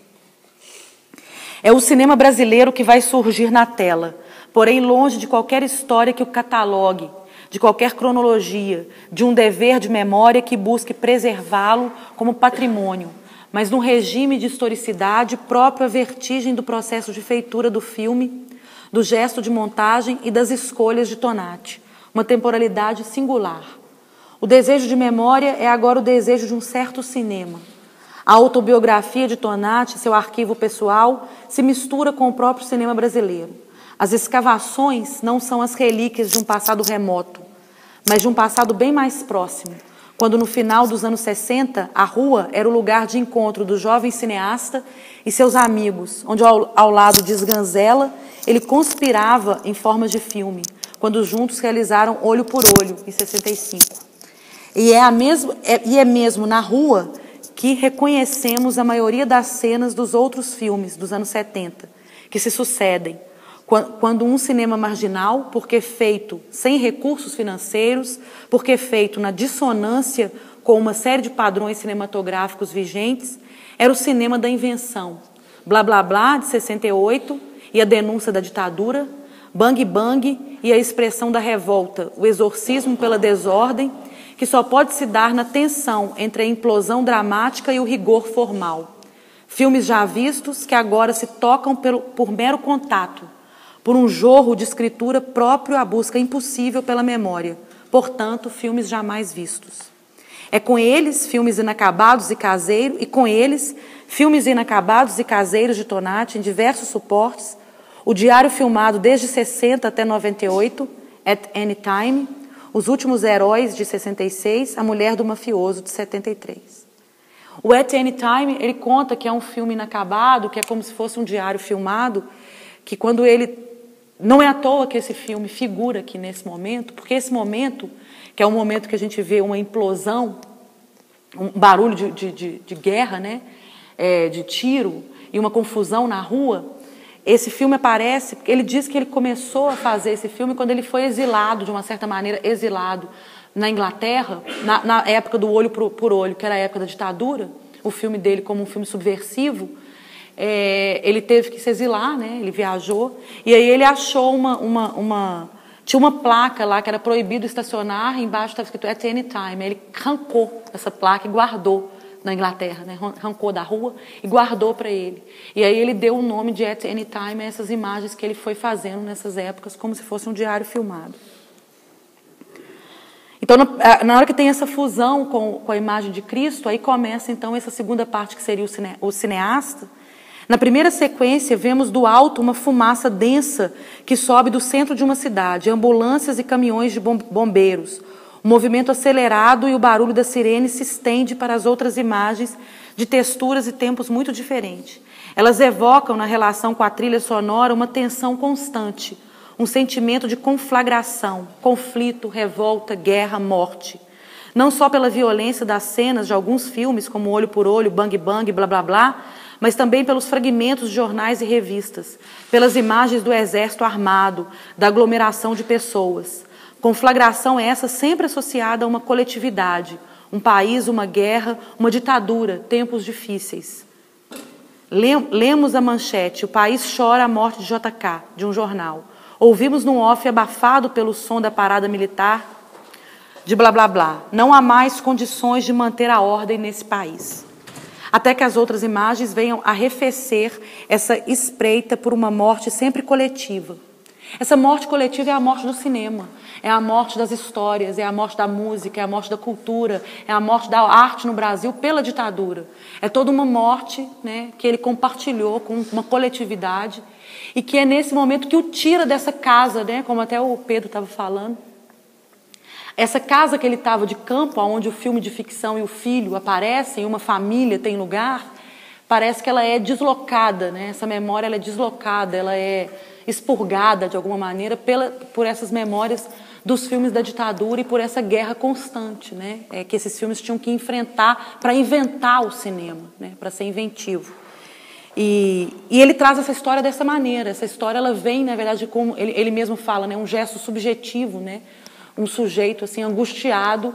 Speaker 1: É o cinema brasileiro que vai surgir na tela, porém longe de qualquer história que o catalogue, de qualquer cronologia, de um dever de memória que busque preservá-lo como patrimônio, mas num regime de historicidade próprio à vertigem do processo de feitura do filme, do gesto de montagem e das escolhas de Tonati, uma temporalidade singular. O desejo de memória é agora o desejo de um certo cinema. A autobiografia de Tonati, seu arquivo pessoal, se mistura com o próprio cinema brasileiro. As escavações não são as relíquias de um passado remoto, mas de um passado bem mais próximo, quando no final dos anos sessenta, a rua era o lugar de encontro do jovem cineasta e seus amigos, onde ao, ao lado de Sganzella, ele conspirava em formas de filme, quando juntos realizaram Olho por Olho, em sessenta e cinco. E é, a mesmo, é, e é mesmo na rua que reconhecemos a maioria das cenas dos outros filmes dos anos setenta, que se sucedem, quando um cinema marginal, porque feito sem recursos financeiros, porque feito na dissonância com uma série de padrões cinematográficos vigentes, era o cinema da invenção. Blá Blá Blá, de sessenta e oito, e a denúncia da ditadura, Bang Bang e a expressão da revolta, o exorcismo pela desordem, que só pode se dar na tensão entre a implosão dramática e o rigor formal. Filmes já vistos que agora se tocam pelo, por mero contato, por um jorro de escritura próprio à busca impossível pela memória, portanto, filmes jamais vistos. É com eles, filmes inacabados e caseiros, e com eles, filmes inacabados e caseiros de Tonati em diversos suportes, o diário filmado desde sessenta até noventa e oito, At Any Time, Os Últimos Heróis, de sessenta e seis, A Mulher do Mafioso, de setenta e três. O At Any Time, ele conta que é um filme inacabado, que é como se fosse um diário filmado, que quando ele... Não é à toa que esse filme figura aqui nesse momento, porque esse momento, que é um momento que a gente vê uma implosão, um barulho de, de, de, de guerra, né? É, de tiro e uma confusão na rua, esse filme aparece, ele diz que ele começou a fazer esse filme quando ele foi exilado, de uma certa maneira, exilado na Inglaterra, na, na época do Olho por Olho, que era a época da ditadura, o filme dele como um filme subversivo. É, ele teve que se exilar, né? Ele viajou, e aí ele achou uma, uma, uma... Tinha uma placa lá que era proibido estacionar, embaixo estava escrito At Any Time. Ele arrancou essa placa e guardou na Inglaterra, né? Arrancou da rua e guardou para ele. E aí ele deu o nome de At Any Time a essas imagens que ele foi fazendo nessas épocas, como se fosse um diário filmado. Então, na hora que tem essa fusão com, com a imagem de Cristo, aí começa então essa segunda parte que seria o, cine, o cineasta. Na primeira sequência, vemos do alto uma fumaça densa que sobe do centro de uma cidade, ambulâncias e caminhões de bombeiros. O movimento acelerado e o barulho da sirene se estende para as outras imagens de texturas e tempos muito diferentes. Elas evocam, na relação com a trilha sonora, uma tensão constante, um sentimento de conflagração, conflito, revolta, guerra, morte. Não só pela violência das cenas de alguns filmes, como Olho por Olho, Bang Bang, blá blá blá, mas também pelos fragmentos de jornais e revistas, pelas imagens do exército armado, da aglomeração de pessoas. Conflagração essa sempre associada a uma coletividade, um país, uma guerra, uma ditadura, tempos difíceis. Lemos a manchete, o país chora a morte de J K, de um jornal. Ouvimos num off abafado pelo som da parada militar de blá blá blá. Não há mais condições de manter a ordem nesse país. Até que as outras imagens venham arrefecer essa espreita por uma morte sempre coletiva. Essa morte coletiva é a morte do cinema, é a morte das histórias, é a morte da música, é a morte da cultura, é a morte da arte no Brasil pela ditadura. É toda uma morte, né, que ele compartilhou com uma coletividade e que é nesse momento que o tira dessa casa, né, como até o Pedro estava falando. Essa casa que ele estava de campo, onde o filme de ficção e o filho aparecem, uma família tem lugar, parece que ela é deslocada, né? Essa memória ela é deslocada, ela é expurgada de alguma maneira pela, por essas memórias dos filmes da ditadura e por essa guerra constante, né? É, que esses filmes tinham que enfrentar para inventar o cinema, né? Para ser inventivo. E, e ele traz essa história dessa maneira. Essa história ela vem, na verdade, como ele, ele mesmo fala, né? Um gesto subjetivo, né? Um sujeito assim angustiado,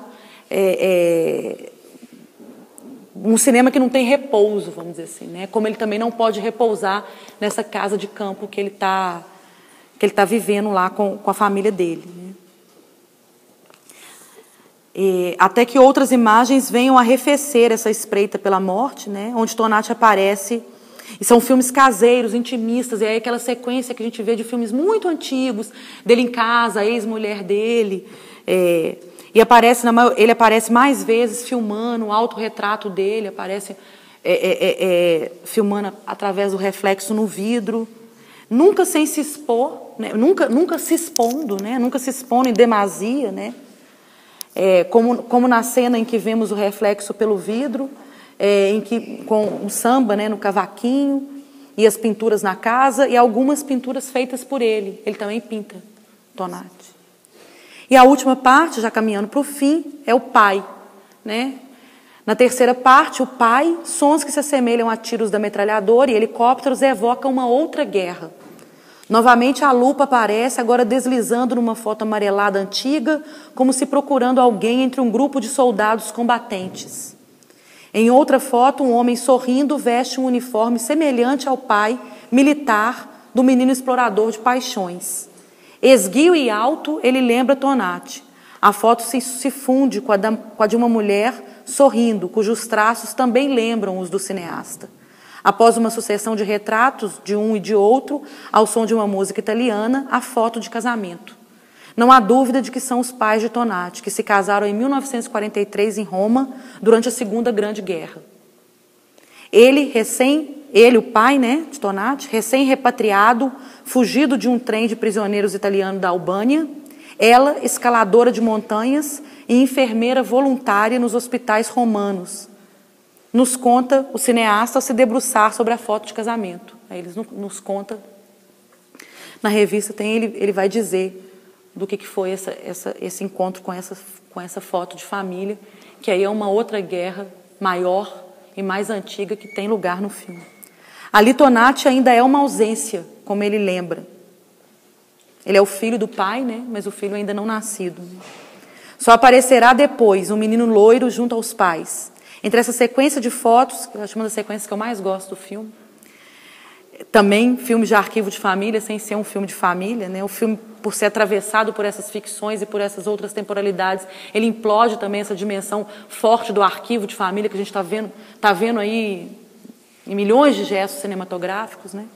Speaker 1: é, é, um cinema que não tem repouso, vamos dizer assim, né? Como ele também não pode repousar nessa casa de campo que ele está que ele tá vivendo lá com, com a família dele, né? E, até que outras imagens venham arrefecer essa espreita pela morte, né? Onde Tonati aparece. E são filmes caseiros, intimistas, e aí aquela sequência que a gente vê de filmes muito antigos, dele em casa, a ex-mulher dele, é, e aparece na maior, ele aparece mais vezes filmando o autorretrato dele, aparece é, é, é, filmando através do reflexo no vidro, nunca sem se expor, né? nunca, nunca se expondo, né? Nunca se expondo em demasia, né? É, como, como na cena em que vemos o reflexo pelo vidro, É, em que, com um samba, né, no cavaquinho, e as pinturas na casa, e algumas pinturas feitas por ele. Ele também pinta, Tonati. E a última parte, já caminhando para o fim, é o pai, né? Na terceira parte, o pai, sons que se assemelham a tiros da metralhadora e helicópteros evocam uma outra guerra. Novamente a lupa aparece, agora deslizando numa foto amarelada antiga, como se procurando alguém entre um grupo de soldados combatentes. Em outra foto, um homem sorrindo veste um uniforme semelhante ao pai militar do menino explorador de paixões. Esguio e alto, ele lembra Tonati. A foto se, se funde com a, da, com a de uma mulher sorrindo, cujos traços também lembram os do cineasta. Após uma sucessão de retratos de um e de outro, ao som de uma música italiana, a foto de casamento. Não há dúvida de que são os pais de Tonati, que se casaram em mil novecentos e quarenta e três em Roma, durante a Segunda Grande Guerra. Ele, recém, ele, o pai, né, de Tonati, recém-repatriado, fugido de um trem de prisioneiros italianos da Albânia, ela, escaladora de montanhas e enfermeira voluntária nos hospitais romanos. Nos conta o cineasta ao se debruçar sobre a foto de casamento. Aí eles nos conta, na revista tem, ele, ele vai dizer do que, que foi essa, essa, esse encontro com essa, com essa foto de família, que aí é uma outra guerra maior e mais antiga que tem lugar no filme. Ali Tonati ainda é uma ausência, como ele lembra. Ele é o filho do pai, né? Mas o filho ainda não nascido. Só aparecerá depois um menino loiro junto aos pais. Entre essa sequência de fotos, que eu acho uma das sequências que eu mais gosto do filme, também filme de arquivo de família, sem ser um filme de família, né? O filme, por ser atravessado por essas ficções e por essas outras temporalidades, ele implode também essa dimensão forte do arquivo de família que a gente está vendo, tá vendo aí em milhões de gestos cinematográficos, né?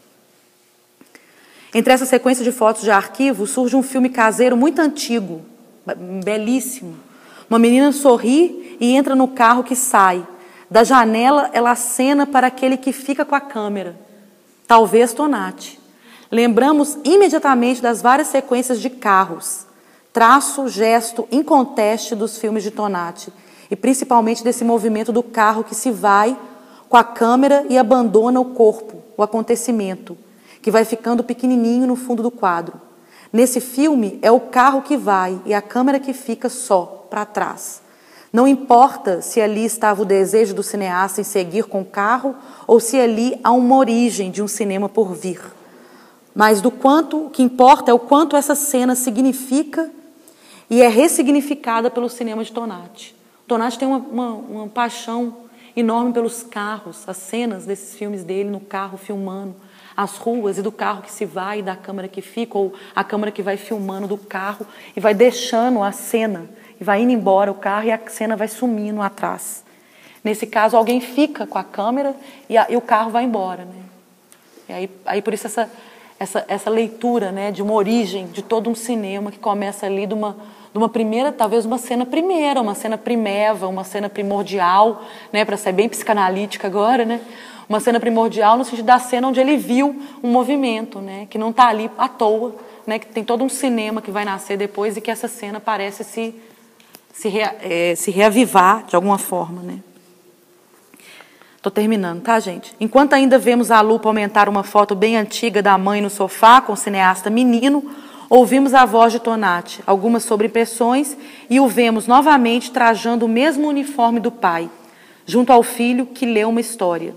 Speaker 1: Entre essa sequência de fotos de arquivo surge um filme caseiro muito antigo, belíssimo. Uma menina sorri e entra no carro que sai. Da janela ela acena para aquele que fica com a câmera. Talvez Tonati. Lembramos imediatamente das várias sequências de carros, traço, gesto, inconteste dos filmes de Tonati, e principalmente desse movimento do carro que se vai com a câmera e abandona o corpo, o acontecimento, que vai ficando pequenininho no fundo do quadro. Nesse filme é o carro que vai e a câmera que fica só, para trás. Não importa se ali estava o desejo do cineasta em seguir com o carro ou se ali há uma origem de um cinema por vir. Mas do quanto, o que importa é o quanto essa cena significa e é ressignificada pelo cinema de Tonati. Tonati tem uma, uma, uma paixão enorme pelos carros, as cenas desses filmes dele no carro filmando as ruas e do carro que se vai e da câmera que fica, ou a câmera que vai filmando do carro e vai deixando a cena, e vai indo embora o carro e a cena vai sumindo atrás. Nesse caso, alguém fica com a câmera e, a, e o carro vai embora, né? E aí, aí por isso essa, essa, essa leitura, né, de uma origem de todo um cinema que começa ali de uma, de uma primeira, talvez uma cena primeira, uma cena primeva, uma cena primordial, né, para ser bem psicanalítica agora, né? Uma cena primordial no sentido da cena onde ele viu um movimento, né, que não está ali à toa, né, que tem todo um cinema que vai nascer depois e que essa cena parece se, se, rea, é, se reavivar de alguma forma, né. Estou terminando, tá, gente? Enquanto ainda vemos a lupa aumentar uma foto bem antiga da mãe no sofá com o cineasta menino, ouvimos a voz de Tonati, algumas sobreimpressões, e o vemos novamente trajando o mesmo uniforme do pai, junto ao filho que lê uma história.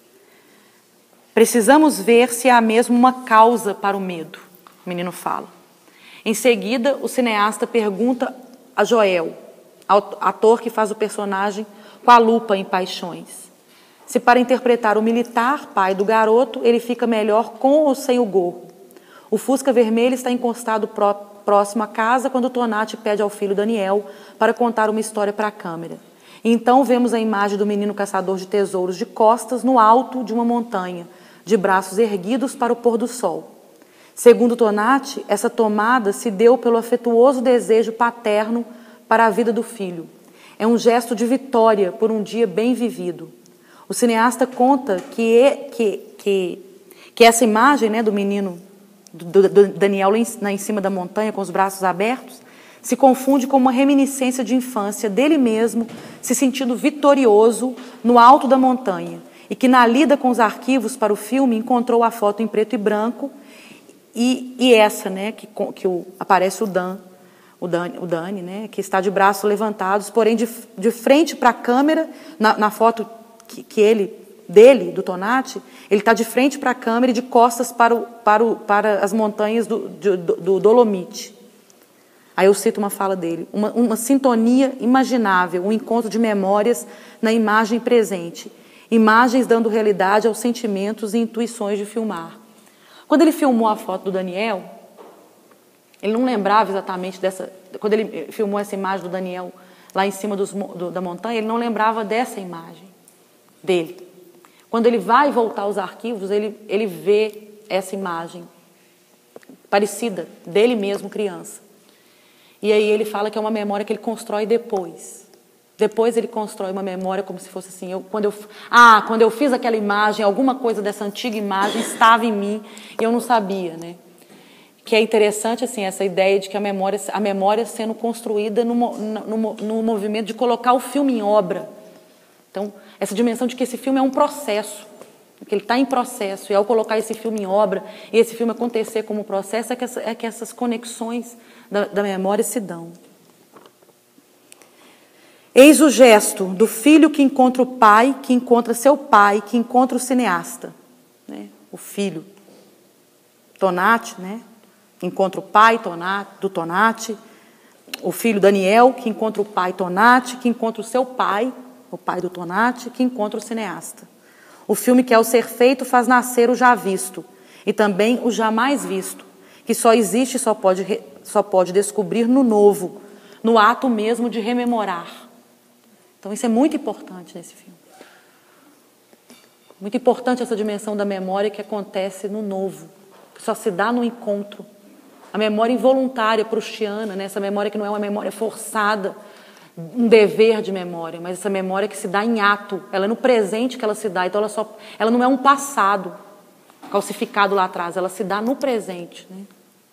Speaker 1: Precisamos ver se há mesmo uma causa para o medo, o menino fala. Em seguida, o cineasta pergunta a Joel, ator que faz o personagem com a lupa em Paixões, se para interpretar o militar, pai do garoto, ele fica melhor com ou sem o gorro. O Fusca vermelho está encostado pró próximo à casa quando Tonati pede ao filho Daniel para contar uma história para a câmera. E então vemos a imagem do menino caçador de tesouros de costas no alto de uma montanha, de braços erguidos para o pôr do sol. Segundo Tonati, essa tomada se deu pelo afetuoso desejo paterno para a vida do filho. É um gesto de vitória por um dia bem vivido. O cineasta conta que, que, que, que essa imagem, né, do menino, do, do Daniel lá em, lá em cima da montanha, com os braços abertos, se confunde com uma reminiscência de infância dele mesmo, se sentindo vitorioso no alto da montanha, e que na lida com os arquivos para o filme encontrou a foto em preto e branco, e, e essa, né, que, que o, aparece o Dan, o Dani, o Dani, né, que está de braços levantados, porém de, de frente para a câmera, na, na foto que, que ele, dele, do Tonati, ele está de frente para a câmera e de costas para, o, para, o, para as montanhas do, do, do Dolomite. Aí eu cito uma fala dele, uma, uma sintonia imaginável, um encontro de memórias na imagem presente, imagens dando realidade aos sentimentos e intuições de filmar. Quando ele filmou a foto do Daniel, ele não lembrava exatamente dessa... Quando ele filmou essa imagem do Daniel lá em cima dos, do, da montanha, ele não lembrava dessa imagem dele. Quando ele vai voltar aos arquivos, ele, ele vê essa imagem parecida dele mesmo, criança. E aí ele fala que é uma memória que ele constrói depois. Depois ele constrói uma memória como se fosse assim, eu, quando eu, ah, quando eu fiz aquela imagem, alguma coisa dessa antiga imagem estava em mim e eu não sabia, né? Que é interessante assim, essa ideia de que a memória, a memória sendo construída no, no, no movimento de colocar o filme em obra. Então, essa dimensão de que esse filme é um processo, que ele está em processo, e ao colocar esse filme em obra, e esse filme acontecer como processo, é que, essa, é que essas conexões da, da memória se dão. Eis o gesto do filho que encontra o pai, que encontra seu pai, que encontra o cineasta. Né? O filho, Tonati, né? Encontra o pai Tonati, do Tonati. O filho Daniel, que encontra o pai Tonati, que encontra o seu pai, o pai do Tonati, que encontra o cineasta. O filme que ao ser feito faz nascer o já visto, e também o jamais visto, que só existe e só pode, só pode descobrir no novo, no ato mesmo de rememorar. Então isso é muito importante nesse filme. Muito importante essa dimensão da memória que acontece no novo, que só se dá no encontro. A memória involuntária proustiana, né? Essa memória que não é uma memória forçada, um dever de memória, mas essa memória que se dá em ato, ela é no presente que ela se dá, então ela, só, ela não é um passado calcificado lá atrás, ela se dá no presente. Né?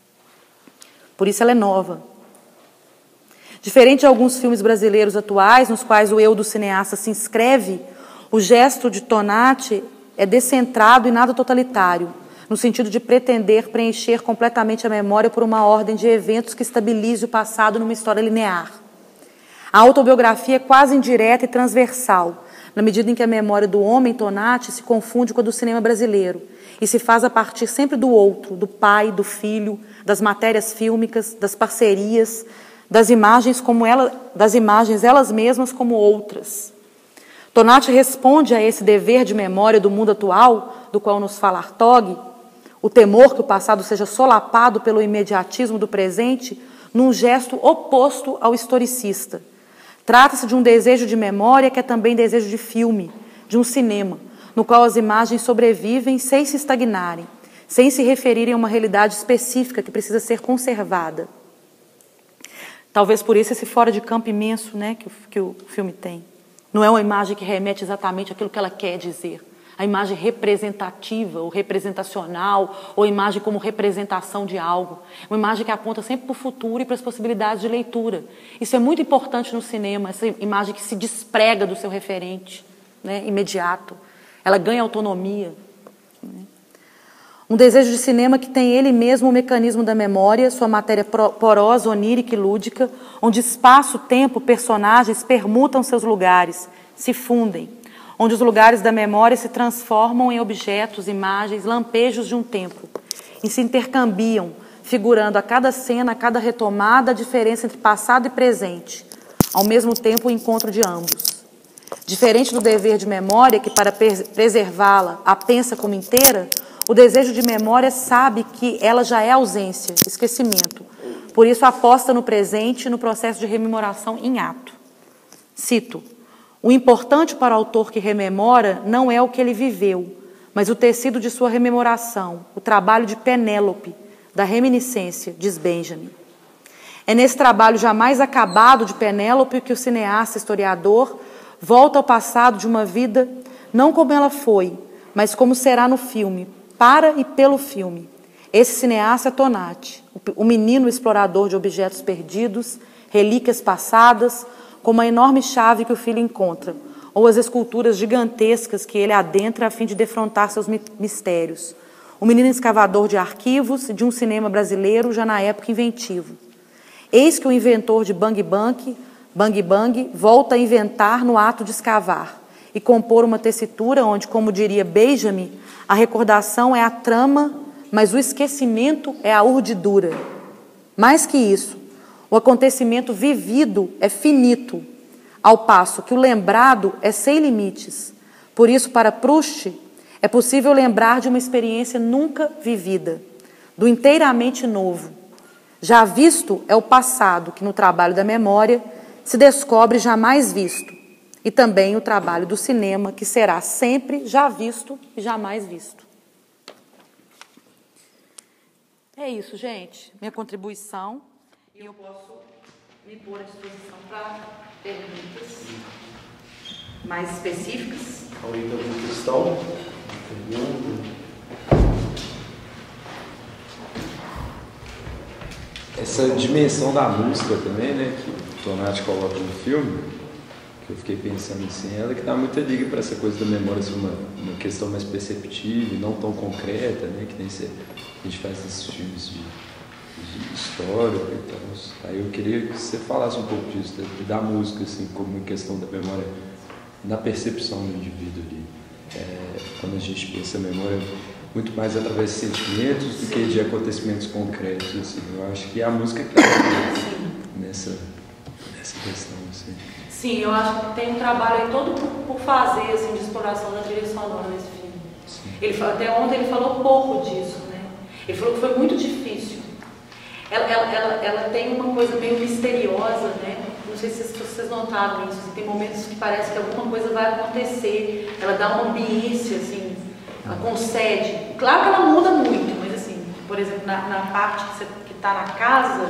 Speaker 1: Por isso ela é nova. Diferente de alguns filmes brasileiros atuais, nos quais o eu do cineasta se inscreve, o gesto de Tonati é descentrado e nada totalitário, no sentido de pretender preencher completamente a memória por uma ordem de eventos que estabilize o passado numa história linear. A autobiografia é quase indireta e transversal, na medida em que a memória do homem Tonati se confunde com a do cinema brasileiro e se faz a partir sempre do outro, do pai, do filho, das matérias fílmicas, das parcerias, das imagens como ela, das imagens elas mesmas como outras. Tonati responde a esse dever de memória do mundo atual, do qual nos fala Hartog, o temor que o passado seja solapado pelo imediatismo do presente, num gesto oposto ao historicista. Trata-se de um desejo de memória que é também desejo de filme, de um cinema, no qual as imagens sobrevivem sem se estagnarem, sem se referirem a uma realidade específica que precisa ser conservada. Talvez por isso esse fora de campo imenso, né, que, o, que o filme tem. Não é uma imagem que remete exatamente àquilo que ela quer dizer. A imagem representativa, ou representacional, ou a imagem como representação de algo. Uma imagem que aponta sempre para o futuro e para as possibilidades de leitura. Isso é muito importante no cinema, essa imagem que se desprega do seu referente, né, imediato. Ela ganha autonomia. Né? Um desejo de cinema que tem ele mesmo o mecanismo da memória, sua matéria porosa, onírica e lúdica, onde espaço, tempo, personagens permutam seus lugares, se fundem, onde os lugares da memória se transformam em objetos, imagens, lampejos de um tempo, e se intercambiam, figurando a cada cena, a cada retomada, a diferença entre passado e presente, ao mesmo tempo o encontro de ambos. Diferente do dever de memória, que para preservá-la a pensa como inteira, o desejo de memória sabe que ela já é ausência, esquecimento. Por isso aposta no presente e no processo de rememoração em ato. Cito: o importante para o autor que rememora não é o que ele viveu, mas o tecido de sua rememoração, o trabalho de Penélope, da reminiscência, diz Benjamin. É nesse trabalho jamais acabado de Penélope que o cineasta historiador volta ao passado de uma vida não como ela foi, mas como será no filme, para e pelo filme. Esse cineasta é Tonati, o menino explorador de objetos perdidos, relíquias passadas, como a enorme chave que o filho encontra, ou as esculturas gigantescas que ele adentra a fim de defrontar seus mistérios. O menino escavador de arquivos de um cinema brasileiro já na época inventivo. Eis que o inventor de Bang Bang, Bang Bang volta a inventar no ato de escavar e compor uma tessitura onde, como diria Benjamin, a recordação é a trama, mas o esquecimento é a urdidura. Mais que isso, o acontecimento vivido é finito, ao passo que o lembrado é sem limites. Por isso, para Proust, é possível lembrar de uma experiência nunca vivida, do inteiramente novo. Já visto é o passado, que no trabalho da memória se descobre jamais visto. E também o trabalho do cinema, que será sempre já visto e jamais visto. É isso, gente. Minha contribuição. eu posso me pôr à disposição para perguntas mais específicas.
Speaker 2: Alguém tem alguma questão? Pergunta? Essa dimensão da música também, né, que o Tonati coloca no filme, que eu fiquei pensando assim, ela que dá muita liga para essa coisa da memória ser uma, uma questão mais perceptível e não tão concreta, né, que nem se, a gente faz nesses filmes de, de história e tal. Aí eu queria que você falasse um pouco disso, de, da música, assim, como questão da memória na percepção do indivíduo ali. É, quando a gente pensa a memória muito mais através de sentimentos do que de acontecimentos concretos, assim. Eu acho que é a música que ajuda nessa, nessa questão, assim.
Speaker 1: Sim, eu acho que tem um trabalho aí todo por, por fazer, assim, de exploração da trilha sonora nesse filme. Ele, até ontem ele falou pouco disso, né? Ele falou que foi muito difícil. Ela, ela, ela, ela tem uma coisa meio misteriosa, né? Não sei se vocês notaram isso, assim, tem momentos que parece que alguma coisa vai acontecer, ela dá uma ambiência, assim, ela concede. Claro que ela muda muito, mas assim, por exemplo, na, na parte que está na casa,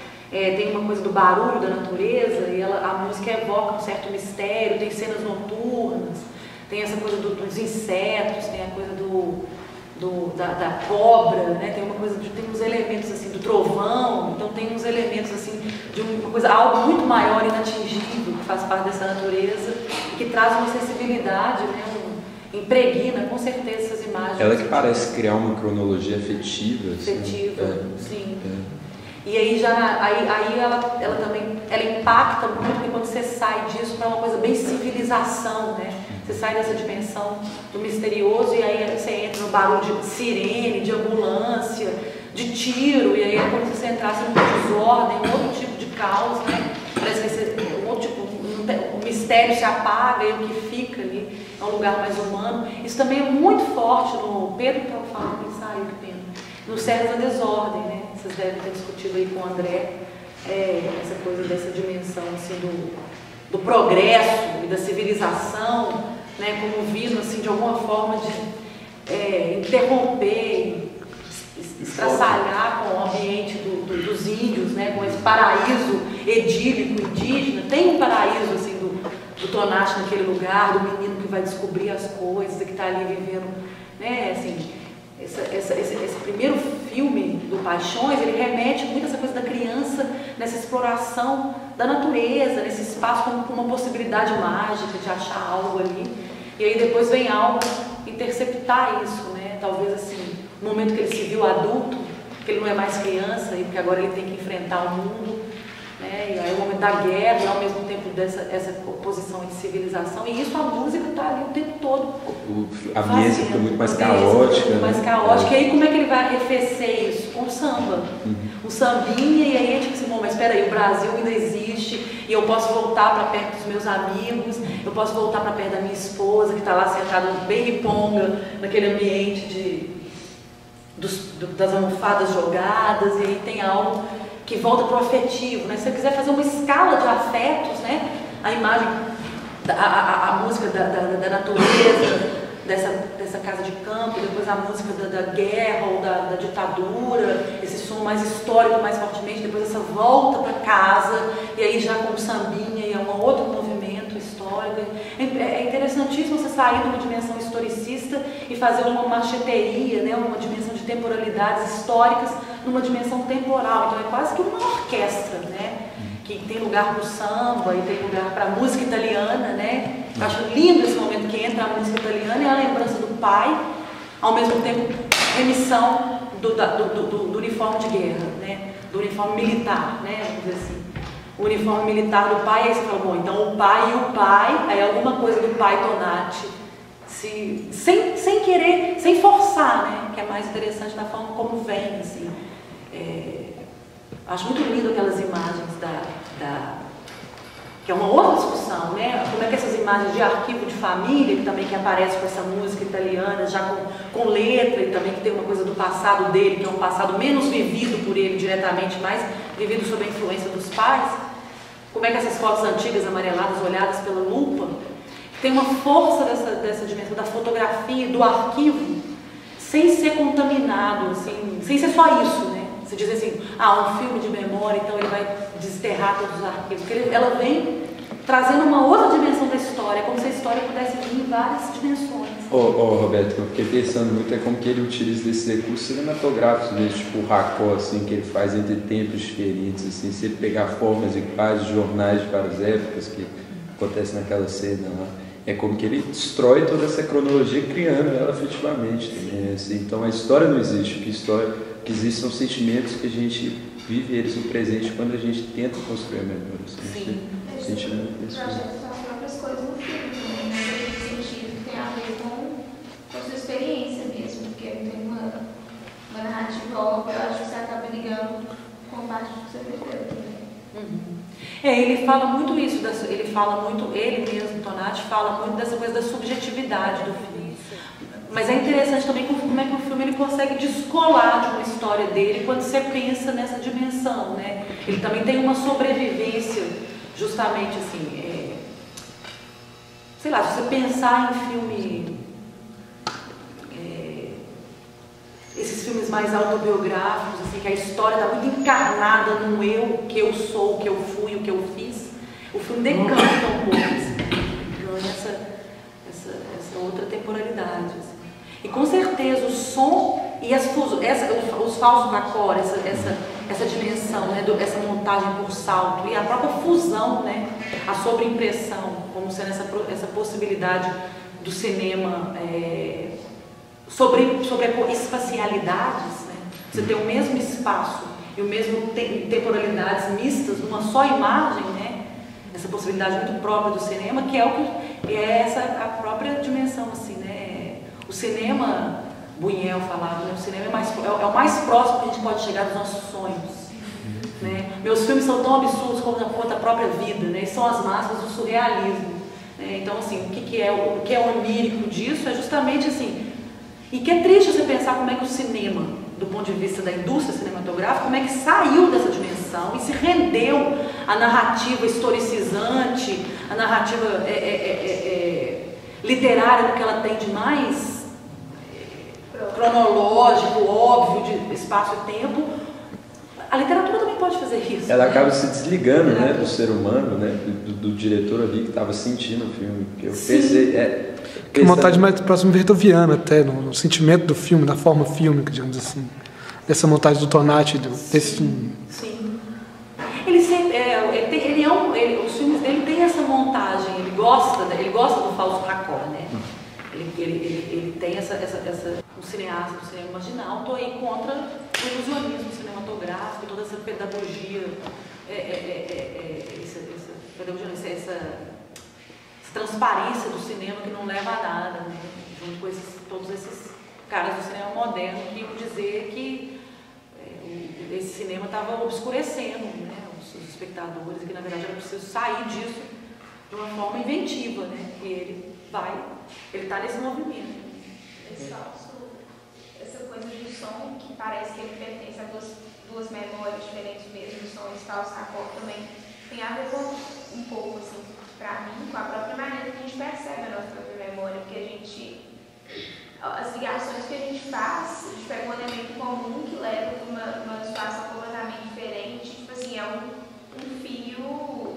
Speaker 1: é, tem uma coisa do barulho da natureza, e ela, a música evoca um certo mistério, tem cenas noturnas, tem essa coisa do, dos insetos, tem a coisa do, do, da, da cobra, né? Tem uma coisa de, tem uns elementos assim do trovão, então tem uns elementos assim de uma coisa, algo muito maior, inatingível, que faz parte dessa natureza e que traz uma sensibilidade, né? Um, impregna com certeza essas imagens.
Speaker 2: Ela que parece criar uma cronologia afetiva.
Speaker 1: Afetiva,
Speaker 2: assim, é,
Speaker 1: sim.
Speaker 2: É.
Speaker 1: E aí já aí, aí ela, ela também ela impacta muito, porque quando você sai disso para uma coisa bem civilização, né? Você sai dessa dimensão do misterioso e aí você entra no barulho de sirene, de ambulância, de tiro, e aí é como se você entrasse numa desordem, um outro tipo de caos, né? Parece que você, um outro tipo, um, o mistério se apaga e o que fica ali é um lugar mais humano. Isso também é muito forte no Pedro que estava falando, quem saiu, que pena, no Cérebro da Desordem, né? Vocês devem ter discutido aí com o André é, essa coisa dessa dimensão assim, do, do progresso e da civilização, né, como vindo assim, de alguma forma de é, interromper, estraçalhar com o ambiente do, do, dos índios, né, com esse paraíso edílico indígena. Tem um paraíso assim, do, do Tonati naquele lugar, do menino que vai descobrir as coisas, que está ali vivendo, né, assim, essa, essa, esse, esse primeiro filme do Paixões, ele remete muito a essa coisa da criança nessa exploração da natureza, nesse espaço como uma possibilidade mágica de achar algo ali, e aí depois vem algo interceptar isso, né? Talvez assim, no momento que ele se viu adulto, que ele não é mais criança, e porque agora ele tem que enfrentar o mundo, né? E aí o momento da guerra, e ao mesmo tempo dessa essa oposição entre civilização, e isso a música está ali o tempo todo.
Speaker 2: O, a ambiência fica muito mais caótica.
Speaker 1: Muito mais
Speaker 2: né?
Speaker 1: caótica. É. E aí como é que ele vai arrefecer isso? Com o samba. Uhum. O sambinha, e aí a gente diz assim, bom, mas espera aí, o Brasil ainda existe, e eu posso voltar para perto dos meus amigos, eu posso voltar para perto da minha esposa, que está lá sentada bem riponga, naquele ambiente de, dos, do, das almofadas jogadas, e aí tem algo que volta para o afetivo, né? Se você quiser fazer uma escala de afetos, né? A imagem, a, a, a música da, da, da natureza, dessa, dessa casa de campo, depois a música da, da guerra ou da, da ditadura, esse som mais histórico, mais fortemente, depois essa volta para casa, e aí já com o sambinha, e é um outro movimento histórico. É, é interessantíssimo você sair de uma dimensão historicista e fazer uma marcheteria, né? Uma dimensão de temporalidades históricas numa dimensão temporal. Então é quase que uma orquestra, né? Que tem lugar para o samba e tem lugar para a música italiana, né? Eu acho lindo esse momento que entra a música italiana e a lembrança do pai, ao mesmo tempo remissão do, do, do, do uniforme de guerra, né? Do uniforme militar, né? Vamos dizer assim. O uniforme militar do pai, aí você fala, bom, então o pai e o pai, aí alguma coisa do pai Tonati, se, sem, sem querer, sem forçar, né? Que é mais interessante da forma como vem, assim. É, acho muito lindo aquelas imagens da, da... que é uma outra discussão, né? Como é que essas imagens de arquivo de família, que também que aparece com essa música italiana, já com, com letra, e também que tem uma coisa do passado dele, que é um passado menos vivido por ele diretamente, mais vivido sob a influência dos pais. Como é que essas fotos antigas, amareladas, olhadas pela lupa, tem uma força dessa, dessa dimensão da fotografia, do arquivo, sem ser contaminado, assim, sem ser só isso, né? se diz assim, ah, um filme de memória, então ele vai desterrar todos os arquivos. Porque ele, ela vem trazendo uma outra dimensão da história, como se a história pudesse vir em várias dimensões.
Speaker 2: Ô, oh, oh, Roberto, eu fiquei pensando muito é como que ele utiliza desses recursos cinematográficos, né? Tipo o racó, assim, que ele faz entre tempos diferentes, assim, se ele pegar formas iguais de jornais de várias épocas que acontece naquela cena lá, é como que ele destrói toda essa cronologia criando ela efetivamente também, assim. Então a história não existe, que história que existe são sentimentos que a gente vive eles no presente quando a gente tenta construir a memória. Assim,
Speaker 1: sim.
Speaker 2: Sentimento
Speaker 3: O projeto são as próprias coisas no filme também, né? Nesse sentido, tem a ver com, com a sua experiência mesmo, porque tem uma, uma narrativa óbvia, eu acho que você acaba ligando com parte do que você viveu também.
Speaker 1: Uhum. É, ele fala muito isso, da, ele fala muito, ele mesmo, Tonati, fala muito dessa coisa da subjetividade do filme. Mas é interessante também como é que o filme ele consegue descolar de uma história dele quando você pensa nessa dimensão, né? Ele também tem uma sobrevivência, justamente assim, é, sei lá, se você pensar em filme, é, esses filmes mais autobiográficos, assim, que a história está muito encarnada no eu, o que eu sou, o que eu fui, o que eu fiz, o filme decanta um pouco, assim, ganha essa, essa, essa outra temporalidade. Assim. E com certeza o som e as essa, os falsos raccord, essa, essa, essa dimensão, né, do, essa montagem por salto e a própria fusão, né, a sobreimpressão, como sendo essa, essa possibilidade do cinema é, sobre, sobre espacialidades, né, você ter o mesmo espaço e o mesmo te, temporalidades mistas numa só imagem, né, essa possibilidade muito própria do cinema, que é o que é essa a própria dimensão, assim, né. O cinema, Buñuel falava, né? O cinema é, mais, é, é o mais próximo que a gente pode chegar dos nossos sonhos. Né? Meus filmes são tão absurdos como na conta a própria vida, né? E são as massas do surrealismo. Né? Então, assim, o que, que é o, o que é onírico disso é justamente assim. E que é triste você pensar como é que o cinema, do ponto de vista da indústria cinematográfica, como é que saiu dessa dimensão e se rendeu à narrativa historicizante, à narrativa é, é, é, é, literária do que ela tem de mais cronológico, óbvio, de espaço e tempo. A literatura também pode fazer isso.
Speaker 2: Ela acaba se desligando, né, do ser humano, né, do, do diretor ali que estava sentindo o filme. Eu pensei, é,
Speaker 4: que uma montagem mais próxima vertoviana até, no, no sentimento do filme, da forma fílmica, digamos assim. Dessa montagem do Tonati, do, desse filme.
Speaker 1: Sim. Ele sempre, é, ele tem, ele é um, ele, os filmes dele tem essa montagem, ele gosta, ele gosta do falso raccord, né? Ele, ele, ele, ele tem essa, essa, essa, um cineasta do cinema marginal, estou aí contra o ilusionismo cinematográfico, toda essa pedagogia, é, é, é, é, essa, essa, pedagogia, essa, essa, essa transparência do cinema que não leva a nada, né? Junto com esses, todos esses caras do cinema moderno que iam dizer que é, esse cinema estava obscurecendo, né, os, os espectadores, e que na verdade era preciso sair disso de uma forma inventiva, né? E ele vai, ele está nesse movimento.
Speaker 3: Esse falso, essa coisa do som, que parece que ele pertence a duas, duas memórias diferentes mesmo, o som e esse falso raccord também, tem a ver com um pouco, assim, para mim, com a própria maneira que a gente percebe a nossa própria memória, porque a gente, as ligações que a gente faz, a gente pega um elemento comum que leva para uma, uma situação completamente diferente, tipo assim, é um, um fio,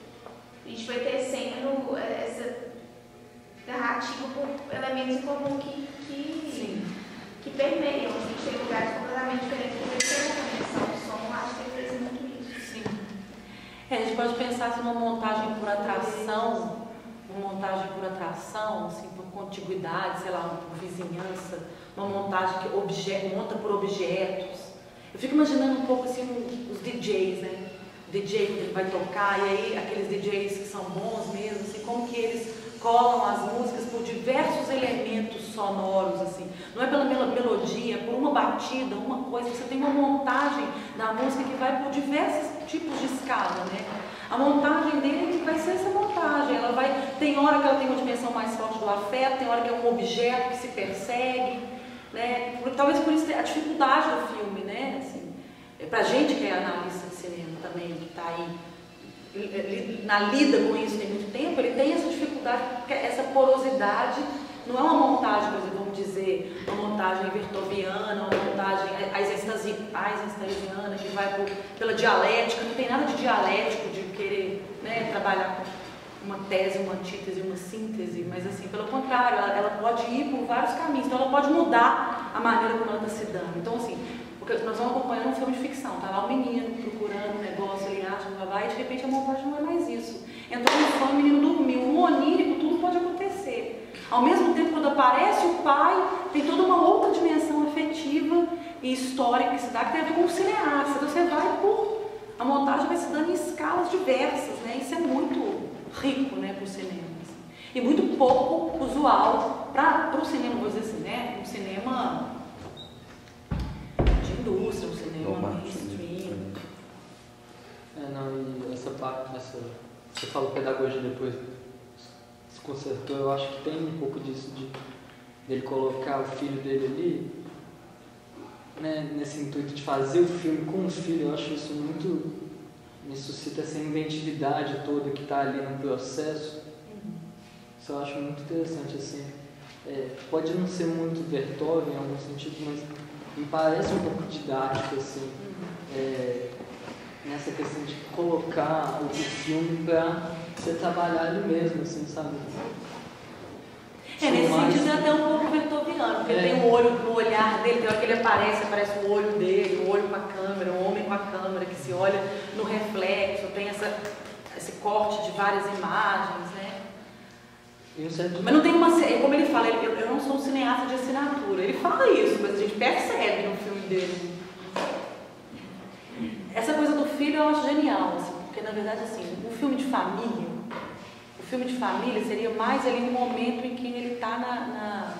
Speaker 3: a gente vai tecendo essa narrativa por elementos em comum que, que, que permeiam, a gente tem lugares completamente diferentes, porque tem uma conexão do som, acho que ele fez muito isso.
Speaker 1: Sim. É, a gente pode pensar assim, numa montagem por atração, uma montagem por atração, assim, por contiguidade, sei lá, por vizinhança, uma montagem que obje, monta por objetos. Eu fico imaginando um pouco assim os D Js, né? O D J quando ele vai tocar, e aí aqueles D Js que são bons mesmo, assim, como que eles colam as músicas por diversos elementos sonoros, assim. Não é pela melodia, por uma batida, uma coisa. Você tem uma montagem da música que vai por diversos tipos de escala, né? A montagem dele vai ser essa montagem. Ela vai, tem hora que ela tem uma dimensão mais forte do afeto, tem hora que é um objeto que se persegue, né? Por, talvez por isso a dificuldade do filme, né? Assim, é pra gente que é analista de cinema também, que está aí na lida com isso tem muito tempo, ele tem essa dificuldade, essa porosidade não é uma montagem, por exemplo, vamos dizer, uma montagem vertoviana, uma montagem eisensteiniana, que vai por, pela dialética, não tem nada de dialético, de querer, né, trabalhar com uma tese, uma antítese, uma síntese, mas assim, pelo contrário, ela, ela pode ir por vários caminhos, então ela pode mudar a maneira como ela está se dando. Então assim, porque nós vamos acompanhando um filme de ficção, tá lá o menino procurando um negócio, ele acha, blá, blá, e de repente a montagem não é mais isso. Entrou no sonho, o menino dormiu, no onírico tudo pode acontecer. Ao mesmo tempo, quando aparece o pai, tem toda uma outra dimensão afetiva e histórica que se dá, que tem a ver com o cineasta. Então você vai por... A montagem vai se dando em escalas diversas, né? Isso é muito rico, né, para o cinema. Assim. E muito pouco usual para o cinema, vou dizer assim, né? Um cinema de indústria, um cinema mainstream.
Speaker 5: É, não, e essa parte, essa, você falou pedagogia depois, se consertou, eu acho que tem um pouco disso, de dele colocar o filho dele ali, né, nesse intuito de fazer o filme com o filho. Eu acho isso muito, me suscita essa inventividade toda que está ali no processo. Isso eu acho muito interessante, assim. É, pode não ser muito Vertov em algum sentido, mas me parece um pouco didático, assim, é, nessa questão de colocar o filme para você trabalhar ali mesmo, assim, sabe?
Speaker 1: É, nesse sentido é até um pouco vertoviano, porque é. Tem o olho, no olhar dele, tem hora que ele aparece, aparece o olho dele, o olho com a câmera, o homem com a câmera que se olha no reflexo, tem essa, esse corte de várias imagens, né? Mas não tem uma... Como ele fala, eu, eu não sou um cineasta de assinatura, ele fala isso, mas a gente percebe no filme dele. Essa coisa do filho eu acho genial, assim, porque na verdade, assim, um filme de família, o filme de família seria mais ali no momento em que ele está na, na,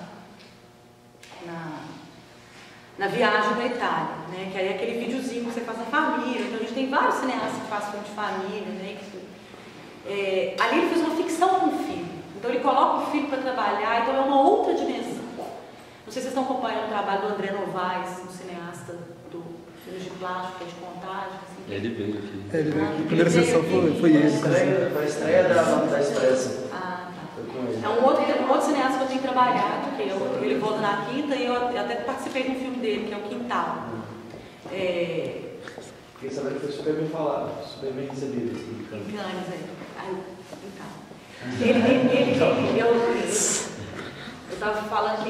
Speaker 1: na, na viagem da Itália, né? Que aí é aquele videozinho que você faz na família. Então a gente tem vários cineastas que fazem filme de família, né? Que, é, ali ele fez uma ficção com o filho, então ele coloca o filho para trabalhar, então é uma outra dimensão. Não sei se vocês estão acompanhando o trabalho do André Novaes, um cineasta do filme de plástico, de contagem. Assim.
Speaker 2: Ele veio aqui.
Speaker 4: É, ele veio aqui. A primeira sessão foi, foi ele.
Speaker 6: Foi a estreia da, da Expressa.
Speaker 1: Ah, tá. É um outro, um outro cineasta que eu tenho trabalhado, que eu, ele volta na quinta, e eu até participei de um filme dele, que é o Quintal. É...
Speaker 6: Fiquei sabendo que foi super bem falado, super bem recebido.
Speaker 1: Em Cannes, é. Aí, Quintal. Ele, ele, ele, ele, eu eu estava falando que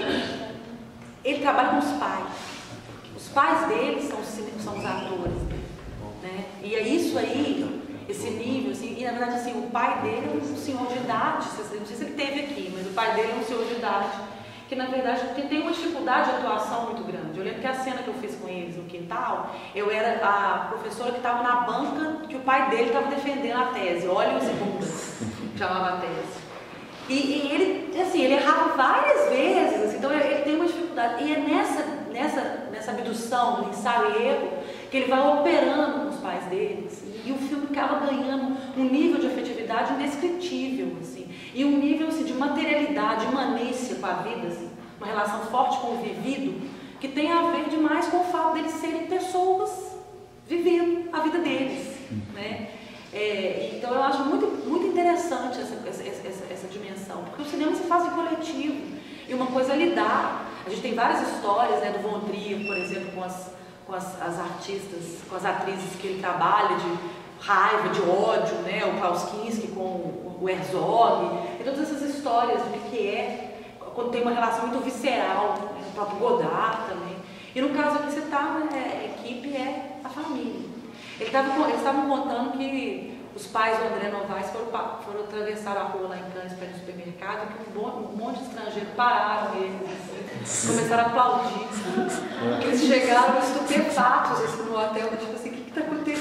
Speaker 1: ele trabalha com os pais. Os pais dele são, são os atores, né? E é isso aí, esse nível, assim, e na verdade assim, o pai dele é um senhor de idade, não sei se ele teve aqui, mas o pai dele é um senhor de idade, que na verdade tem uma dificuldade de atuação muito grande. Eu lembro que a cena que eu fiz com eles no Quintal, eu era a professora que estava na banca, que o pai dele estava defendendo a tese, Olhos e Bundas, chamava a tese. E, e ele, assim, ele errava várias vezes, assim, então ele tem uma dificuldade. E é nessa, nessa, nessa abdução, do ensaio e erro, que ele vai operando com os pais dele, assim, e o filme acaba ganhando um nível de afetividade indescritível, assim, e um nível assim, de materialidade, imanência com a vida, assim, uma relação forte com o vivido, que tem a ver demais com o fato deles serem pessoas vivendo a vida deles, né? É, então eu acho muito, muito interessante essa, essa, essa, essa dimensão, porque o cinema se faz em coletivo, e uma coisa é lidar. A gente tem várias histórias, né, do Von Trier, por exemplo, com, as, com as, as artistas, com as atrizes que ele trabalha, de raiva, de ódio, né, o Klaus Kinski com o Herzog, e todas essas histórias do que é, quando tem uma relação muito visceral, né, o próprio Godard também. E no caso aqui você está, né, a equipe é a família. Ele tava, eles estavam contando que os pais do André Novaes foram, foram atravessar a rua lá em Cannes para ir no supermercado, que um, bom, um monte de estrangeiros pararam eles, assim, começaram a aplaudir. Assim. Eles chegaram estupefatos assim, no hotel, tipo assim, o que está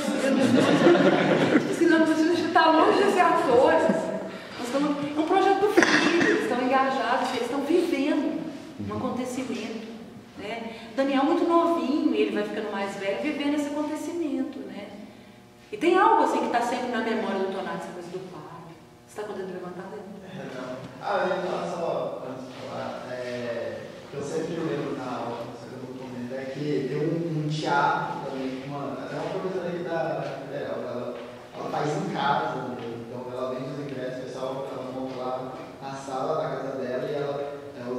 Speaker 1: acontecendo? Tipo assim, não, a gente está longe de ser atores. Assim. Nós estamos, é um projeto do filho, eles estão engajados, eles estão vivendo um acontecimento. Né? Daniel muito novinho, e ele vai ficando mais velho, vivendo esse acontecimento, né? E tem algo assim que está sempre na memória do Tonati, essa coisa do pai. Você está podendo levantar dele?
Speaker 7: É, não. Ah, eu ia falar só antes de falar, é, que eu sempre lembro na aula, no momento, é que tem um, um teatro também, uma, até uma professora aqui da Federal, ela, ela faz em casa, né? Então ela vende os ingressos, o pessoal, ela monta lá na sala da casa dela e ela, ela